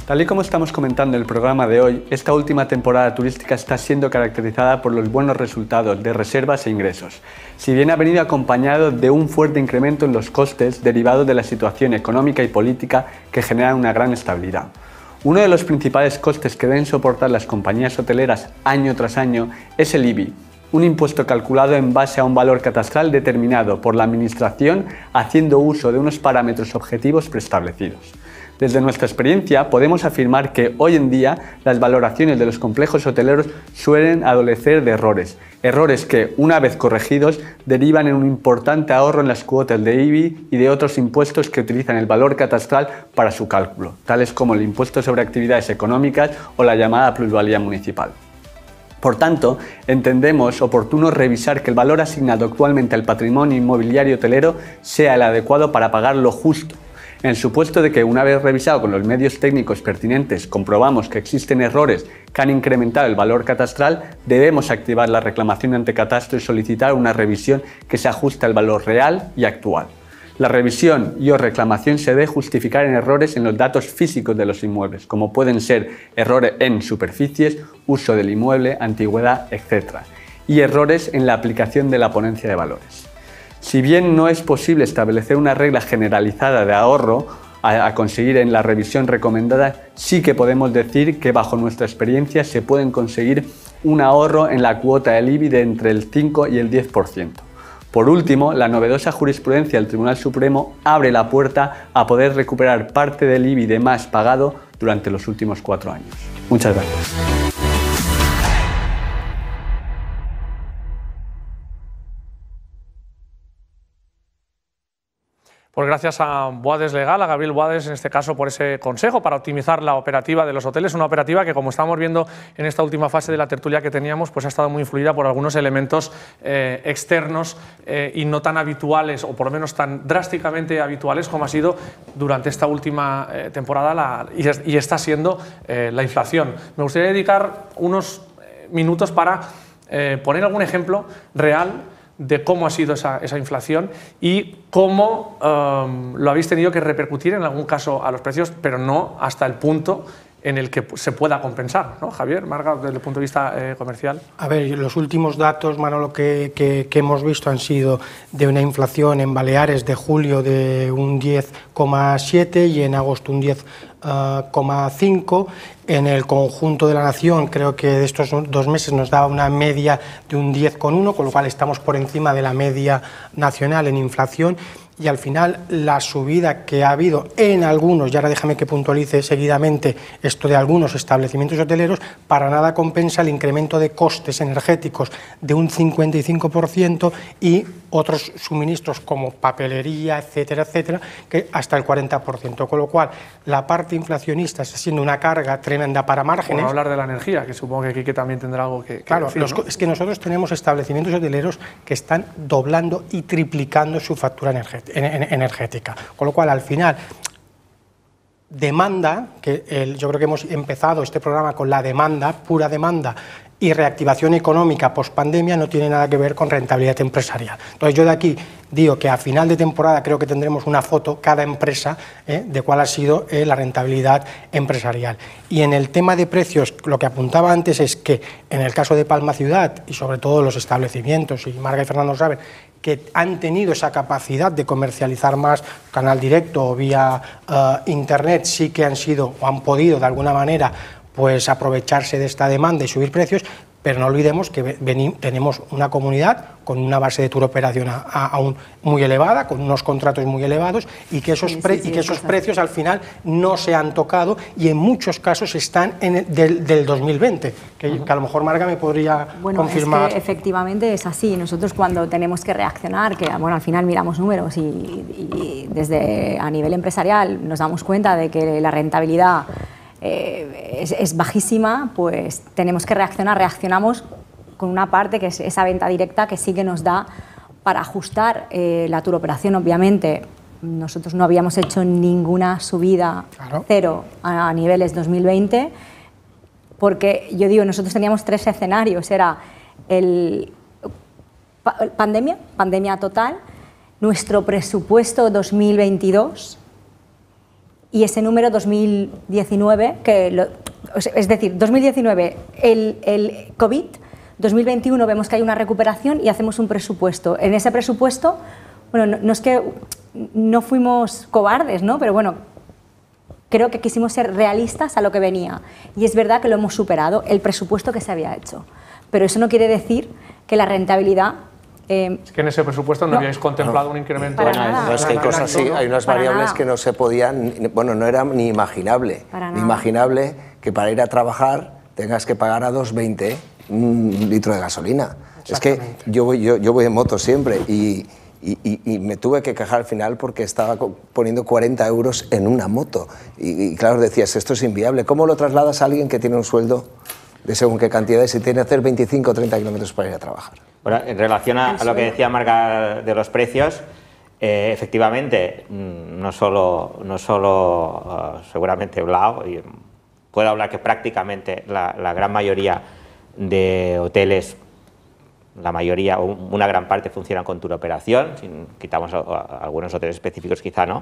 Tal y como estamos comentando en el programa de hoy, esta última temporada turística está siendo caracterizada por los buenos resultados de reservas e ingresos, si bien ha venido acompañado de un fuerte incremento en los costes derivados de la situación económica y política que generan una gran estabilidad. Uno de los principales costes que deben soportar las compañías hoteleras año tras año es el I B I, un impuesto calculado en base a un valor catastral determinado por la Administración haciendo uso de unos parámetros objetivos preestablecidos. Desde nuestra experiencia podemos afirmar que hoy en día las valoraciones de los complejos hoteleros suelen adolecer de errores, errores que, una vez corregidos, derivan en un importante ahorro en las cuotas de I B I y de otros impuestos que utilizan el valor catastral para su cálculo, tales como el impuesto sobre actividades económicas o la llamada plusvalía municipal. Por tanto, entendemos oportuno revisar que el valor asignado actualmente al patrimonio inmobiliario hotelero sea el adecuado para pagar lo justo. En el supuesto de que, una vez revisado con los medios técnicos pertinentes, comprobamos que existen errores que han incrementado el valor catastral, debemos activar la reclamación ante catastro y solicitar una revisión que se ajuste al valor real y actual. La revisión y o reclamación se debe justificar en errores en los datos físicos de los inmuebles, como pueden ser errores en superficies, uso del inmueble, antigüedad, etcétera, y errores en la aplicación de la ponencia de valores. Si bien no es posible establecer una regla generalizada de ahorro a, a conseguir en la revisión recomendada, sí que podemos decir que bajo nuestra experiencia se pueden conseguir un ahorro en la cuota del I B I de entre el cinco y el diez por ciento. Por último, la novedosa jurisprudencia del Tribunal Supremo abre la puerta a poder recuperar parte del I B I de más pagado durante los últimos cuatro años. Muchas gracias. Pues gracias a Boades Legal, a Gabriel Boades en este caso por ese consejo para optimizar la operativa de los hoteles, una operativa que, como estamos viendo en esta última fase de la tertulia que teníamos, pues ha estado muy influida por algunos elementos eh, externos eh, y no tan habituales, o por lo menos tan drásticamente habituales como ha sido durante esta última eh, temporada la, y, es, y está siendo eh, la inflación. Me gustaría dedicar unos minutos para eh, poner algún ejemplo real de cómo ha sido esa, esa inflación y cómo um, lo habéis tenido que repercutir en algún caso a los precios, pero no hasta el punto en el que se pueda compensar, ¿no? Javier, Marga, desde el punto de vista eh, comercial. A ver, los últimos datos, Manolo, que, que, que hemos visto han sido de una inflación en Baleares de julio de un diez coma siete y en agosto un diez coma cinco. En el conjunto de la nación, creo que de estos dos meses nos daba una media de un diez coma uno, con lo cual estamos por encima de la media nacional en inflación. Y al final la subida que ha habido en algunos, y ahora déjame que puntualice seguidamente esto de algunos establecimientos hoteleros, para nada compensa el incremento de costes energéticos de un cincuenta y cinco por ciento y otros suministros como papelería, etcétera, etcétera, que hasta el cuarenta por ciento, con lo cual la parte inflacionista está siendo una carga tremenda para márgenes. Por hablar de la energía, que supongo que Quique también tendrá algo que, que claro, decir, los, ¿no? Es que nosotros tenemos establecimientos hoteleros que están doblando y triplicando su factura energética. energética. Con lo cual, al final, demanda, que el, yo creo que hemos empezado este programa con la demanda, pura demanda, y reactivación económica post-pandemia no tiene nada que ver con rentabilidad empresarial. Entonces yo de aquí digo que a final de temporada creo que tendremos una foto, cada empresa, eh, de cuál ha sido eh, la rentabilidad empresarial. Y en el tema de precios, lo que apuntaba antes es que en el caso de Palma Ciudad, y sobre todo los establecimientos, y Marga y Fernando saben, que han tenido esa capacidad de comercializar más canal directo o vía uh, internet, sí que han sido o han podido de alguna manera pues aprovecharse de esta demanda y subir precios, pero no olvidemos que tenemos una comunidad con una base de tour operación a, a, aún muy elevada, con unos contratos muy elevados y que esos, pre, sí, sí, y que esos precios al final no se han tocado y en muchos casos están en el, del, del dos mil veinte, que, uh-huh. que a lo mejor Marga me podría bueno, confirmar. Es que efectivamente es así. Nosotros cuando tenemos que reaccionar, que bueno, al final miramos números y, y desde a nivel empresarial nos damos cuenta de que la rentabilidad Eh, es, es bajísima, pues tenemos que reaccionar, reaccionamos con una parte que es esa venta directa que sí que nos da para ajustar eh, la tour operación. Obviamente nosotros no habíamos hecho ninguna subida, claro, cero a, a niveles dos mil veinte, porque yo digo, nosotros teníamos tres escenarios, era el pa, pandemia, pandemia total, nuestro presupuesto dos mil veintidós y ese número dos mil diecinueve, que lo, es decir, dos mil diecinueve el, el COVID, dos mil veintiuno vemos que hay una recuperación y hacemos un presupuesto. En ese presupuesto, bueno, no, no es que no fuimos cobardes, ¿no? Pero bueno, creo que quisimos ser realistas a lo que venía. Y es verdad que lo hemos superado, el presupuesto que se había hecho. Pero eso no quiere decir que la rentabilidad... Eh, es que en ese presupuesto no, no habíais contemplado no, un incremento. Para nada. No, es que hay cosas así, hay unas para variables nada. que no se podían, bueno, no era ni imaginable. Para ni nada. imaginable que para ir a trabajar tengas que pagar a dos veinte un litro de gasolina. Es que yo voy, yo, yo voy en moto siempre y, y, y, y me tuve que quejar al final porque estaba poniendo cuarenta euros en una moto. Y, y claro, decías, esto es inviable. ¿Cómo lo trasladas a alguien que tiene un sueldo de según qué cantidades y tiene que hacer veinticinco o treinta kilómetros para ir a trabajar? Bueno, en relación a, a lo que decía Marga de los precios, eh, efectivamente, no solo, no solo uh, seguramente Blau, y puedo hablar que prácticamente la, la gran mayoría de hoteles, la mayoría, una gran parte funcionan con tour operación, si quitamos a, a algunos hoteles específicos quizá no,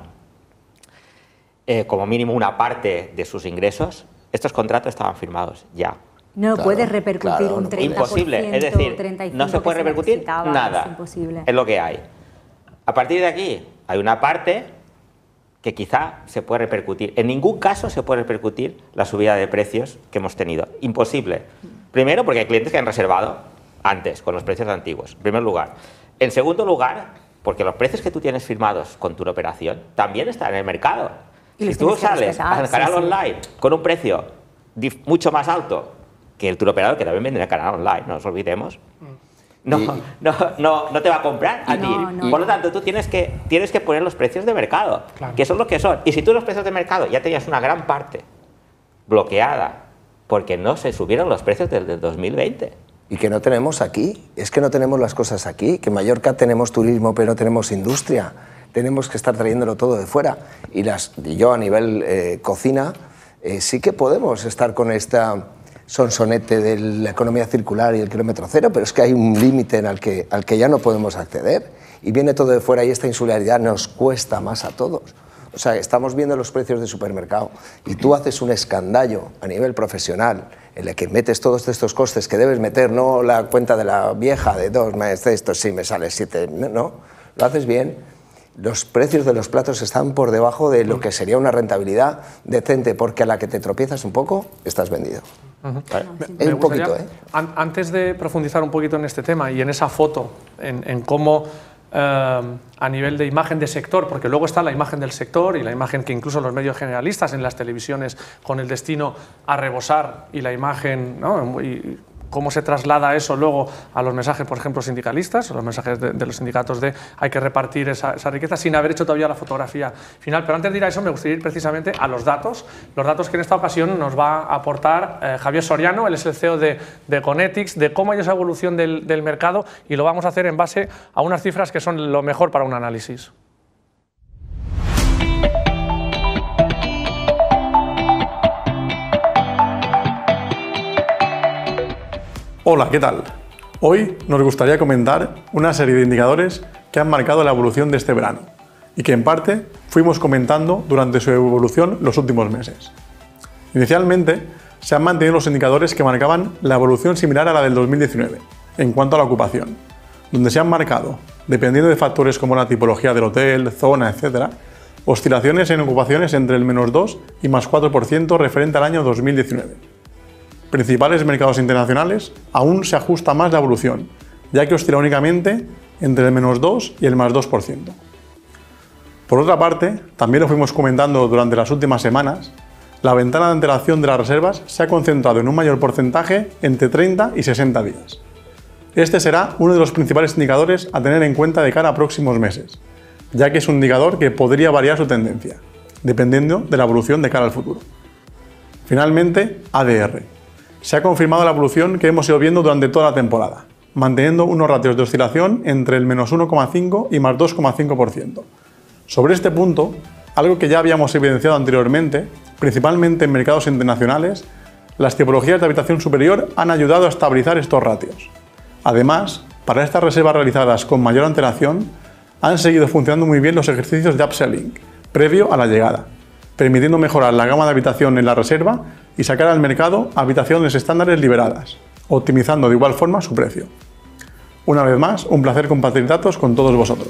eh, como mínimo una parte de sus ingresos, estos contratos estaban firmados ya. No claro, puedes repercutir claro, un treinta por ciento, imposible, es decir, treinta y cinco no se puede repercutir se nada, es, imposible. Es lo que hay. A partir de aquí hay una parte que quizá se puede repercutir. En ningún caso se puede repercutir la subida de precios que hemos tenido. Imposible. Primero, porque hay clientes que han reservado antes, con los precios antiguos, en primer lugar. En segundo lugar, porque los precios que tú tienes firmados con tu operación también están en el mercado. Y si tú sales al canal sí, online sí. con un precio mucho más alto que el tour operador, que también vende en el canal online, no nos olvidemos, no, no, no, no te va a comprar a ti. No, no. Por lo tanto, tú tienes que, tienes que poner los precios de mercado, claro. que son los que son. Y si tú los precios de mercado ya tenías una gran parte bloqueada porque no se subieron los precios desde el dos mil veinte. Y que no tenemos aquí, es que no tenemos las cosas aquí, que en Mallorca tenemos turismo pero no tenemos industria, tenemos que estar trayéndolo todo de fuera. Y, las, y yo a nivel eh, cocina eh, sí que podemos estar con esta sonsonete de la economía circular y el kilómetro cero, pero es que hay un límite en el que, al que ya no podemos acceder y viene todo de fuera y esta insularidad nos cuesta más a todos. O sea, estamos viendo los precios de supermercado y tú haces un escandallo a nivel profesional en el que metes todos estos costes que debes meter, no la cuenta de la vieja de dos, esto sí me sale siete, no, no, lo haces bien. Los precios de los platos están por debajo de lo que sería una rentabilidad decente, porque a la que te tropiezas un poco, estás vendido. Uh-huh. Vale. Me, me un poquito, ¿eh? An antes de profundizar un poquito en este tema y en esa foto, en, en cómo eh, a nivel de imagen de sector, porque luego está la imagen del sector y la imagen que incluso los medios generalistas en las televisiones con el destino a rebosar y la imagen, ¿no? y, cómo se traslada eso luego a los mensajes, por ejemplo, sindicalistas, o los mensajes de, de los sindicatos de hay que repartir esa, esa riqueza sin haber hecho todavía la fotografía final. Pero antes de ir a eso me gustaría ir precisamente a los datos, los datos que en esta ocasión nos va a aportar eh, Javier Soriano, él es el C E O de, de Conetix, de cómo hay esa evolución del, del mercado, y lo vamos a hacer en base a unas cifras que son lo mejor para un análisis. Hola, ¿qué tal? Hoy nos gustaría comentar una serie de indicadores que han marcado la evolución de este verano y que en parte fuimos comentando durante su evolución los últimos meses. Inicialmente se han mantenido los indicadores que marcaban la evolución similar a la del dos mil diecinueve en cuanto a la ocupación, donde se han marcado, dependiendo de factores como la tipología del hotel, zona, etcétera, oscilaciones en ocupaciones entre el menos dos y más cuatro por ciento referente al año dos mil diecinueve. Principales mercados internacionales, aún se ajusta más la evolución, ya que oscila únicamente entre el menos dos y el más dos por ciento. Por otra parte, también lo fuimos comentando durante las últimas semanas, la ventana de antelación de las reservas se ha concentrado en un mayor porcentaje entre treinta y sesenta días. Este será uno de los principales indicadores a tener en cuenta de cara a próximos meses, ya que es un indicador que podría variar su tendencia, dependiendo de la evolución de cara al futuro. Finalmente, A D R. Se ha confirmado la evolución que hemos ido viendo durante toda la temporada, manteniendo unos ratios de oscilación entre el menos uno coma cinco y más dos coma cinco por ciento. Sobre este punto, algo que ya habíamos evidenciado anteriormente, principalmente en mercados internacionales, las tipologías de habitación superior han ayudado a estabilizar estos ratios. Además, para estas reservas realizadas con mayor antelación, han seguido funcionando muy bien los ejercicios de upselling, previo a la llegada, permitiendo mejorar la gama de habitación en la reserva y sacar al mercado habitaciones estándares liberadas, optimizando de igual forma su precio. Una vez más, un placer compartir datos con todos vosotros.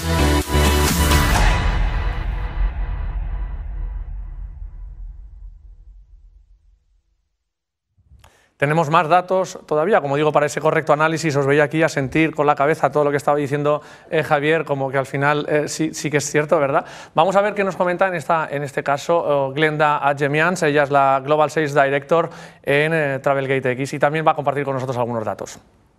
Tenemos más datos todavía, como digo, para ese correcto análisis. Os veía aquí a sentir con la cabeza todo lo que estaba diciendo eh, Javier, como que al final eh, sí, sí que es cierto, ¿verdad? Vamos a ver qué nos comenta en, esta, en este caso uh, Glenda Adjemians. Ella es la Global Sales Director en eh, Travelgate X y también va a compartir con nosotros algunos datos.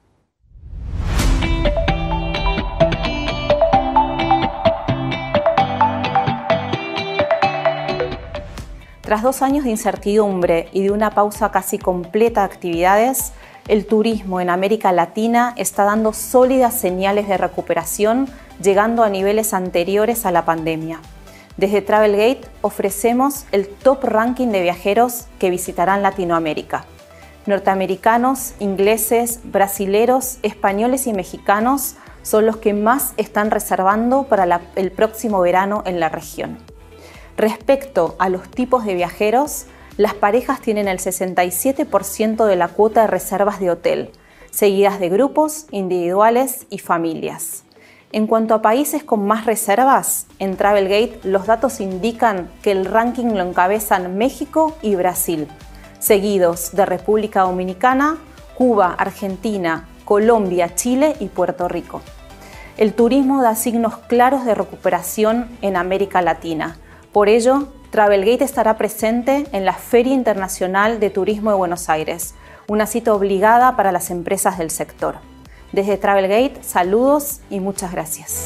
Tras dos años de incertidumbre y de una pausa casi completa de actividades, el turismo en América Latina está dando sólidas señales de recuperación, llegando a niveles anteriores a la pandemia. Desde Travelgate ofrecemos el top ranking de viajeros que visitarán Latinoamérica. Norteamericanos, ingleses, brasileros, españoles y mexicanos son los que más están reservando para la, el próximo verano en la región. Respecto a los tipos de viajeros, las parejas tienen el sesenta y siete por ciento de la cuota de reservas de hotel, seguidas de grupos, individuales y familias. En cuanto a países con más reservas, en Travelgate los datos indican que el ranking lo encabezan México y Brasil, seguidos de República Dominicana, Cuba, Argentina, Colombia, Chile y Puerto Rico. El turismo da signos claros de recuperación en América Latina. Por ello, Travelgate estará presente en la Feria Internacional de Turismo de Buenos Aires, una cita obligada para las empresas del sector. Desde Travelgate, saludos y muchas gracias.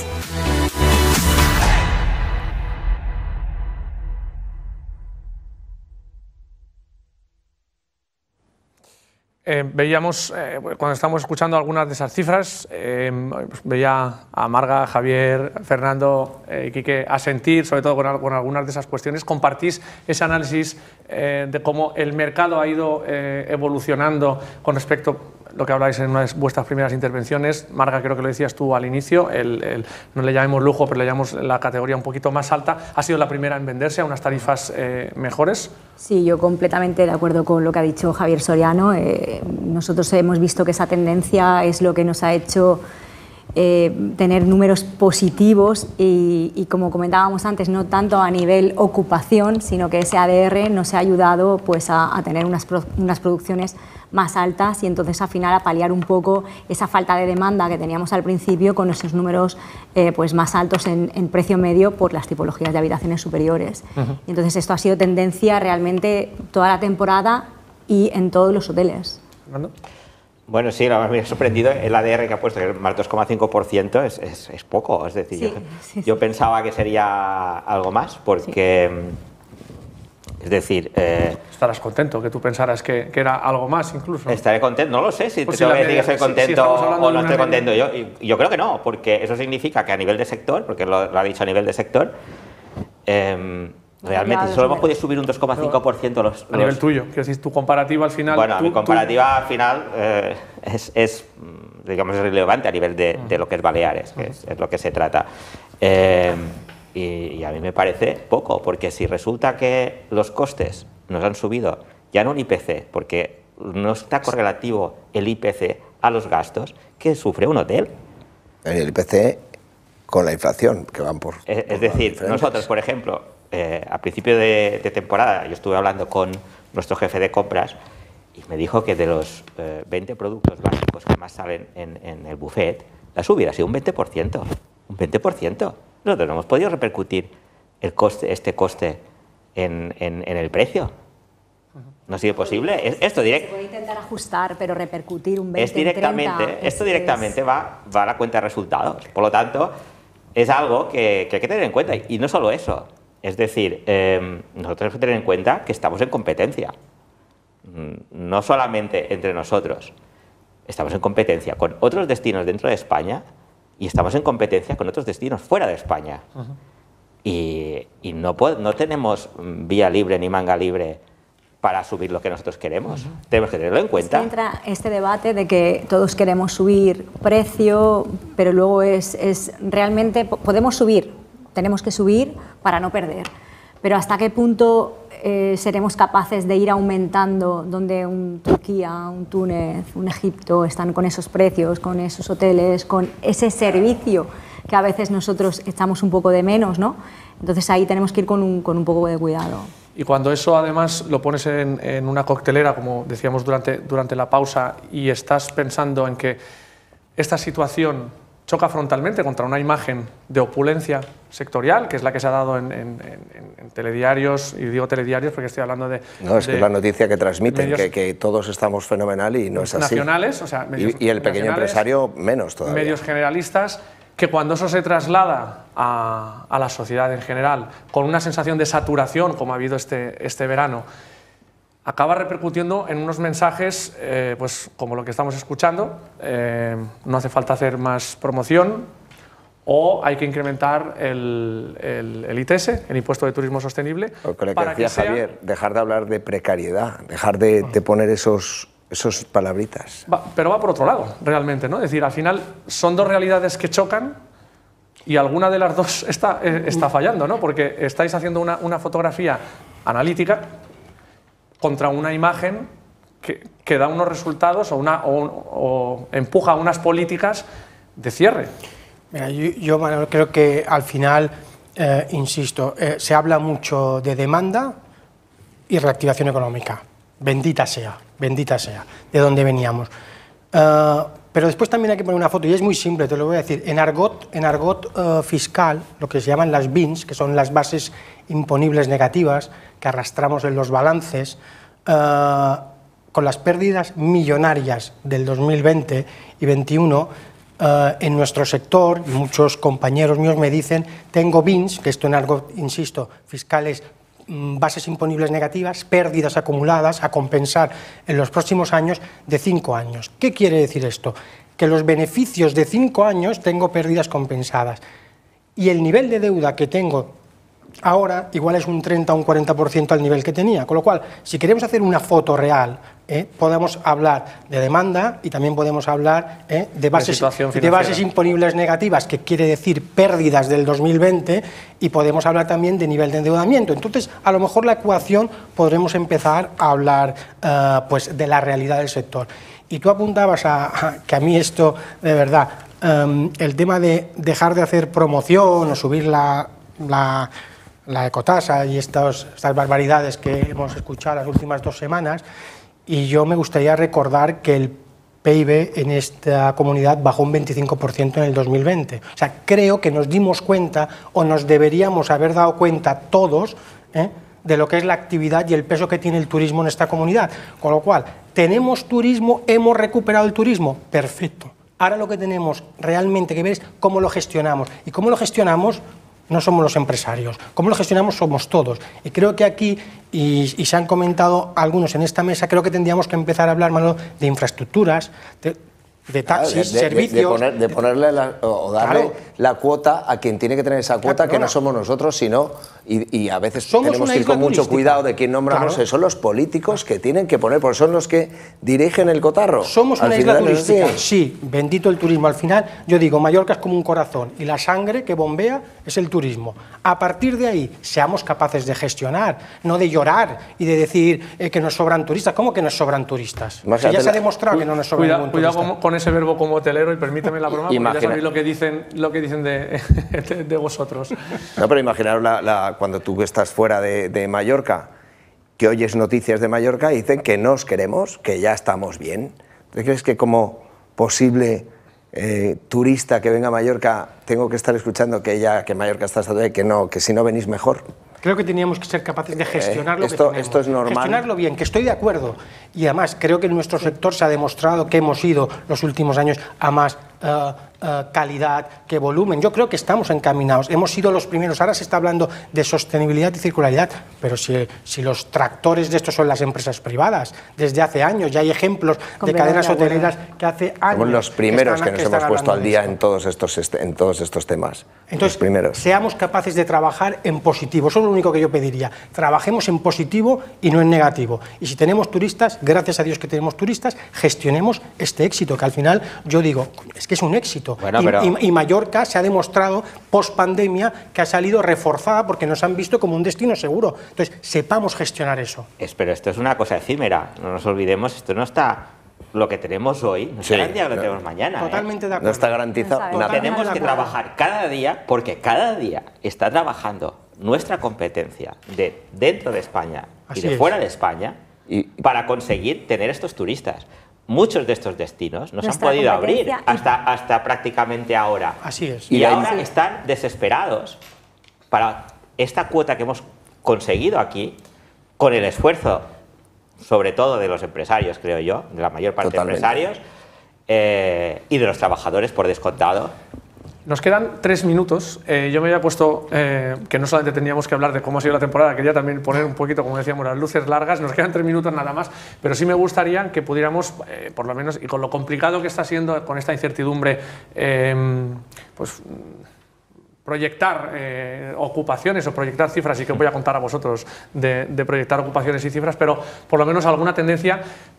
Eh, veíamos, eh, cuando estamos escuchando algunas de esas cifras, eh, veía a Marga, Javier, Fernando y eh, Quique asentir, sobre todo con, con algunas de esas cuestiones. ¿Compartís ese análisis eh, de cómo el mercado ha ido eh, evolucionando con respecto a lo que habláis en una de vuestras primeras intervenciones? Marga, creo que lo decías tú al inicio, el, el, no le llamemos lujo, pero le llamamos la categoría un poquito más alta. ¿Ha sido la primera en venderse a unas tarifas eh, mejores? Sí, yo completamente de acuerdo con lo que ha dicho Javier Soriano. Eh, nosotros hemos visto que esa tendencia es lo que nos ha hecho eh, tener números positivos y, y, como comentábamos antes, no tanto a nivel ocupación, sino que ese A D R nos ha ayudado pues, a, a tener unas, pro, unas producciones más altas y entonces al final a paliar un poco esa falta de demanda que teníamos al principio con esos números eh, pues más altos en, en precio medio por las tipologías de habitaciones superiores. Uh-huh. Y entonces esto ha sido tendencia realmente toda la temporada y en todos los hoteles. ¿Fernando? Bueno, sí, lo más me ha sorprendido el A D R que ha puesto, que es más dos coma cinco por ciento, es, es, es poco, es decir, sí, yo, sí, yo sí. pensaba que sería algo más porque... Sí. Es decir... Eh, Estarás contento, que tú pensaras que, que era algo más incluso. Estaré contento, no lo sé si pues te si tengo que decir que estoy contento si, si o no estoy contento. Yo, yo creo que no, porque eso significa que a nivel de sector, porque lo, lo ha dicho a nivel de sector, eh, realmente solo hemos podido subir un dos coma cinco por ciento los, los... A nivel tuyo, quiero decir, tu comparativa al final... Bueno, tú, mi comparativa tú... al final eh, es, es, digamos, relevante a nivel de, de lo que es Baleares, que es, es lo que se trata. Eh, Y, y a mí me parece poco, porque si resulta que los costes nos han subido, ya no el I P C, porque no está correlativo el I P C a los gastos que sufre un hotel. El I P C con la inflación, que van por... Es, por es decir, nosotros, por ejemplo, eh, a principio de, de temporada, yo estuve hablando con nuestro jefe de compras y me dijo que de los eh, veinte productos básicos que más salen en, en el buffet, la subida ha sido un veinte por ciento. Un veinte por ciento. Nosotros no hemos podido repercutir el coste, este coste en, en, en el precio. No ha sido posible. Es, esto direct... Se puede intentar ajustar, pero repercutir un veinte, es directamente, treinta, esto es, directamente es... va, va a la cuenta de resultados. Por lo tanto, es algo que, que hay que tener en cuenta. Y no solo eso. Es decir, eh, nosotros tenemos que tener en cuenta que estamos en competencia. No solamente entre nosotros. Estamos en competencia con otros destinos dentro de España y estamos en competencia con otros destinos fuera de España. Uh-huh. Y, y no, no tenemos vía libre ni manga libre para subir lo que nosotros queremos. Uh-huh. Tenemos que tenerlo en cuenta. Es que entra este debate de que todos queremos subir precio, pero luego es, es realmente, podemos subir, tenemos que subir para no perder. pero ¿hasta qué punto eh, seremos capaces de ir aumentando donde un Turquía, un Túnez, un Egipto están con esos precios, con esos hoteles, con ese servicio que a veces nosotros echamos un poco de menos, ¿no? Entonces ahí tenemos que ir con un, con un poco de cuidado. Y cuando eso además lo pones en, en una coctelera, como decíamos durante, durante la pausa, y estás pensando en que esta situación choca frontalmente contra una imagen de opulencia sectorial, que es la que se ha dado en, en, en, en telediarios, y digo telediarios porque estoy hablando de... No, es de, que es la noticia que transmiten, que, que todos estamos fenomenal y no es así. Nacionales, o sea, medios y, y el pequeño empresario menos todavía. Medios generalistas, que cuando eso se traslada a, a la sociedad en general, con una sensación de saturación, como ha habido este, este verano, acaba repercutiendo en unos mensajes eh, pues, como lo que estamos escuchando. Eh, no hace falta hacer más promoción, o hay que incrementar el, el, el I T S, el Impuesto de Turismo Sostenible. Lo que para decía que sea... Javier, dejar de hablar de precariedad, dejar de, de poner esos... Esos palabritas. Va, pero va por otro lado, realmente, ¿no? Es decir, al final son dos realidades que chocan y alguna de las dos está, eh, está fallando, ¿no? Porque estáis haciendo una, una fotografía analítica contra una imagen que, que da unos resultados o, una, o, o empuja unas políticas de cierre. Mira, yo, yo Manuel, creo que al final, eh, insisto, eh, se habla mucho de demanda y reactivación económica. Bendita sea, bendita sea, de dónde veníamos. Uh, pero después también hay que poner una foto, y es muy simple, te lo voy a decir. En argot, en argot uh, fiscal, lo que se llaman las B I Ns, que son las bases imponibles negativas que arrastramos en los balances, uh, con las pérdidas millonarias del dos mil veinte y veintiuno, uh, en nuestro sector, y muchos compañeros míos me dicen, tengo B I Ns, que esto en argot, insisto, fiscales, bases imponibles negativas, pérdidas acumuladas a compensar en los próximos años de cinco años. ¿Qué quiere decir esto? Que los beneficios de cinco años tengo pérdidas compensadas y el nivel de deuda que tengo ahora igual es un treinta o un cuarenta por ciento al nivel que tenía, con lo cual, si queremos hacer una foto real, eh, podemos hablar de demanda y también podemos hablar eh, de, bases, de bases imponibles negativas, que quiere decir pérdidas del dos mil veinte, y podemos hablar también de nivel de endeudamiento. Entonces, a lo mejor la ecuación podremos empezar a hablar uh, pues, de la realidad del sector. Y tú apuntabas a, a que a mí esto, de verdad, um, el tema de dejar de hacer promoción o subir la... la la ecotasa y estos, estas barbaridades que hemos escuchado las últimas dos semanas, y yo me gustaría recordar que el P I B en esta comunidad bajó un veinticinco por ciento en el dos mil veinte. O sea, creo que nos dimos cuenta, o nos deberíamos haber dado cuenta todos, ¿eh?, de lo que es la actividad y el peso que tiene el turismo en esta comunidad. Con lo cual, ¿tenemos turismo? ¿Hemos recuperado el turismo? Perfecto. Ahora lo que tenemos realmente que ver es cómo lo gestionamos. ¿Y cómo lo gestionamos? No somos los empresarios, cómo lo gestionamos somos todos. Y creo que aquí, y, y se han comentado algunos en esta mesa, creo que tendríamos que empezar a hablar, Manolo, de infraestructuras, de, de taxis, de, de, servicios... De, poner, de ponerle la, o darle claro. la cuota a quien tiene que tener esa cuota, claro, que no somos nosotros, sino... Y, y a veces somos tenemos que ir con mucho cuidado de quién nombramos, claro. Son los políticos que tienen que poner, porque son los que dirigen el cotarro. Somos una isla turística, sí, bendito el turismo. Al final, yo digo, Mallorca es como un corazón, y la sangre que bombea es el turismo. A partir de ahí, seamos capaces de gestionar, no de llorar y de decir eh, que nos sobran turistas. ¿Cómo que nos sobran turistas? Si ya se ha demostrado que no nos sobran ningún turista. Cuidado con ese verbo como hotelero, y permíteme la broma, porque ya sabéis lo que dicen, lo que dicen de, de, de vosotros. No, pero imaginaros la, la cuando tú estás fuera de, de Mallorca, que oyes noticias de Mallorca y dicen que nos queremos, que ya estamos bien. ¿Tú crees que como posible eh, turista que venga a Mallorca tengo que estar escuchando que ya que Mallorca está bien, que no, que si no venís mejor? Creo que teníamos que ser capaces de gestionar eh, lo esto, que tenemos. Esto es normal. Gestionarlo bien, que estoy de acuerdo. Y además creo que en nuestro sector se ha demostrado que hemos ido los últimos años a más uh, uh, calidad que volumen. Yo creo que estamos encaminados. Hemos sido los primeros. Ahora se está hablando de sostenibilidad y circularidad, pero si, si los tractores de esto son las empresas privadas, desde hace años ya hay ejemplos de cadenas hoteleras que hace años... Somos los primeros que, están, que nos que hemos puesto al día en todos, estos, en todos estos temas. Entonces, los primeros. Seamos capaces de trabajar en positivo. Somos único que yo pediría. Trabajemos en positivo y no en negativo. Y si tenemos turistas, gracias a Dios que tenemos turistas, gestionemos este éxito, que al final yo digo, es que es un éxito. Bueno, y, pero... y, y Mallorca se ha demostrado post pandemia que ha salido reforzada porque nos han visto como un destino seguro. Entonces, sepamos gestionar eso. Es, pero esto es una cosa efímera, no nos olvidemos, esto no está... Lo que tenemos hoy no Sí, está garantizado que lo no. tenemos mañana. Totalmente ¿eh? de acuerdo. No está garantizado. No Y nada. tenemos de que acuerdo. trabajar cada día, porque cada día está trabajando nuestra competencia de dentro de España Así y de es. fuera de España Y- para conseguir tener estos turistas. Muchos de estos destinos no se han Nuestra podido abrir competencia y- hasta, hasta prácticamente ahora. Así es. Y Y ahí- ahora Sí. están desesperados para esta cuota que hemos conseguido aquí, con el esfuerzo, sobre todo de los empresarios, creo yo, de la mayor parte Totalmente. de empresarios, eh, y de los trabajadores, por descontado. Nos quedan tres minutos. Eh, yo me había puesto eh, que no solamente teníamos que hablar de cómo ha sido la temporada, quería también poner un poquito, como decíamos, las luces largas. Nos quedan tres minutos nada más, pero sí me gustaría que pudiéramos, eh, por lo menos, y con lo complicado que está siendo, con esta incertidumbre, eh, pues proyectar eh, ocupaciones o proyectar cifras, y que os voy a contar a vosotros de, de proyectar ocupaciones y cifras, pero por lo menos alguna tendencia.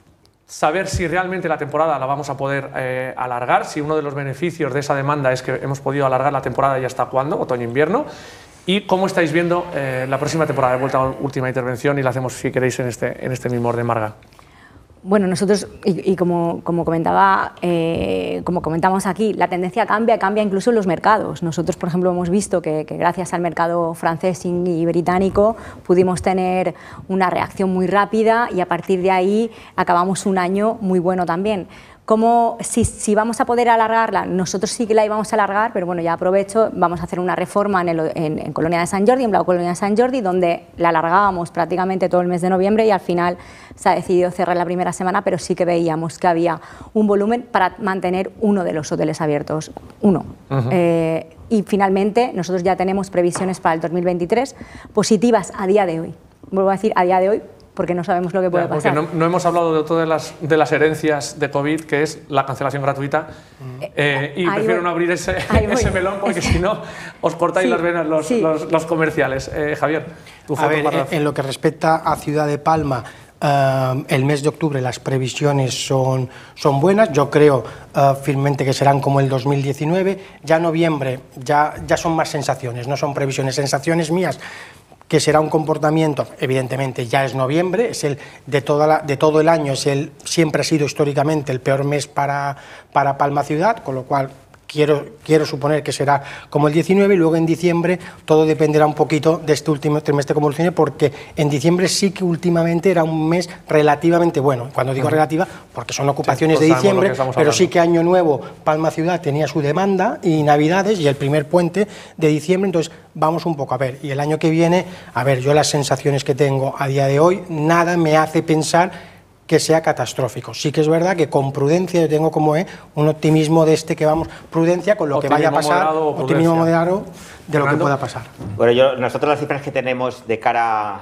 Saber si realmente la temporada la vamos a poder eh, alargar, si uno de los beneficios de esa demanda es que hemos podido alargar la temporada y hasta cuándo, otoño-invierno, y cómo estáis viendo eh, la próxima temporada. De vuelta a la última intervención y la hacemos, si queréis, en este, en este mismo orden, Marga. Bueno, nosotros, y, y como, como, comentaba, eh, como comentamos aquí, la tendencia cambia, cambia incluso en los mercados. Nosotros, por ejemplo, hemos visto que, que gracias al mercado francés y británico pudimos tener una reacción muy rápida y a partir de ahí acabamos un año muy bueno también. Como si, si vamos a poder alargarla, nosotros sí que la íbamos a alargar, pero bueno, ya aprovecho, vamos a hacer una reforma en, el, en, en Colonia de Sant Jordi, en Blau Colonia de Sant Jordi, donde la alargábamos prácticamente todo el mes de noviembre y al final se ha decidido cerrar la primera semana, pero sí que veíamos que había un volumen para mantener uno de los hoteles abiertos, uno. Uh-huh. eh, y finalmente nosotros ya tenemos previsiones para el dos mil veintitrés positivas a día de hoy. Vuelvo a decir a día de hoy, porque no sabemos lo que puede ya, porque pasar. No, no hemos hablado de todas las, de las herencias de COVID, que es la cancelación gratuita, eh, y ahí prefiero voy. no abrir ese, Ahí voy. ese melón, porque si no os cortáis Sí, las venas los, sí. los, los comerciales. Eh, Javier, tu A foto ver, para... en, en lo que respecta a Ciudad de Palma, Uh, el mes de octubre las previsiones son, son buenas, yo creo uh, firmemente que serán como el dos mil diecinueve, ya noviembre ya, ya son más sensaciones, no son previsiones, sensaciones mías, que será un comportamiento, evidentemente ya es noviembre, es el de, toda la, de todo el año, es el, siempre ha sido históricamente el peor mes para, para Palma Ciudad, con lo cual Quiero, quiero suponer que será como el diecinueve y luego en diciembre todo dependerá un poquito de este último trimestre como evolucione, porque en diciembre sí que últimamente era un mes relativamente bueno. Cuando digo relativa, porque son ocupaciones Sí, de pues sabemos diciembre, lo que estamos pero hablando. sí que Año Nuevo, Palma Ciudad tenía su demanda y Navidades y el primer puente de diciembre, entonces vamos un poco a ver. Y el año que viene, a ver, yo las sensaciones que tengo a día de hoy, nada me hace pensar que sea catastrófico. Sí que es verdad que con prudencia yo tengo como eh, un optimismo de este que vamos, prudencia con lo que vaya a Optimismo pasar, moderado o optimismo prudencia. moderado de lo que Fernando. pueda pasar. Bueno, yo, nosotros las cifras que tenemos de cara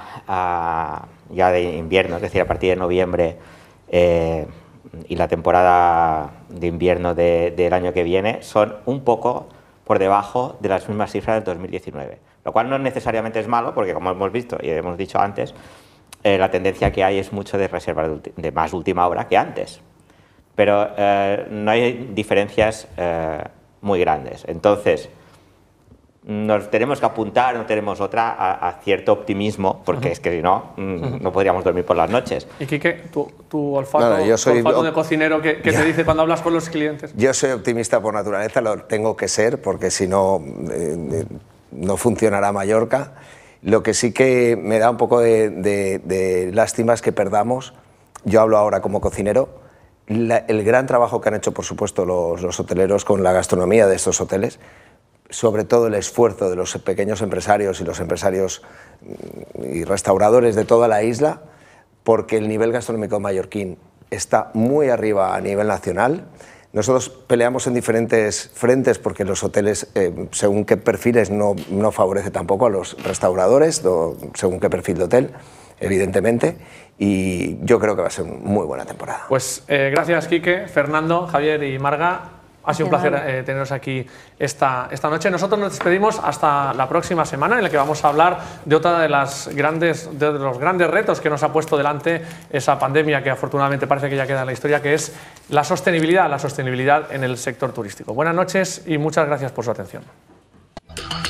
a ya de invierno, es decir, a partir de noviembre eh, y la temporada de invierno de, del año que viene, son un poco por debajo de las mismas cifras del dos mil diecinueve, lo cual no necesariamente es malo, porque como hemos visto y hemos dicho antes, Eh, la tendencia que hay es mucho de reservas de, de más última hora que antes, pero eh, no hay diferencias eh, muy grandes. Entonces, nos tenemos que apuntar, no tenemos otra, a, a cierto optimismo, porque uh-huh. es que si no, mm, no podríamos dormir por las noches. Y Quique, tu, tu olfato, No, no, yo soy tu olfato op- de cocinero, ¿qué, qué te dice cuando hablas con los clientes? Yo soy optimista por naturaleza, lo tengo que ser, porque si no, eh, no funcionará Mallorca. Lo que sí que me da un poco de, de, de lástima es que perdamos, yo hablo ahora como cocinero, la, el gran trabajo que han hecho, por supuesto, los, los hoteleros con la gastronomía de estos hoteles, sobre todo el esfuerzo de los pequeños empresarios y los empresarios y restauradores de toda la isla, porque el nivel gastronómico mallorquín está muy arriba a nivel nacional. Nosotros peleamos en diferentes frentes porque los hoteles, eh, según qué perfiles, no, no favorece tampoco a los restauradores, no, según qué perfil de hotel, evidentemente, y yo creo que va a ser una muy buena temporada. Pues eh, gracias, Quique, Fernando, Javier y Marga. Ha sido un placer eh, teneros aquí esta, esta noche. Nosotros nos despedimos hasta la próxima semana, en la que vamos a hablar de otra de, las grandes, de los grandes retos que nos ha puesto delante esa pandemia, que afortunadamente parece que ya queda en la historia, que es la sostenibilidad, la sostenibilidad en el sector turístico. Buenas noches y muchas gracias por su atención.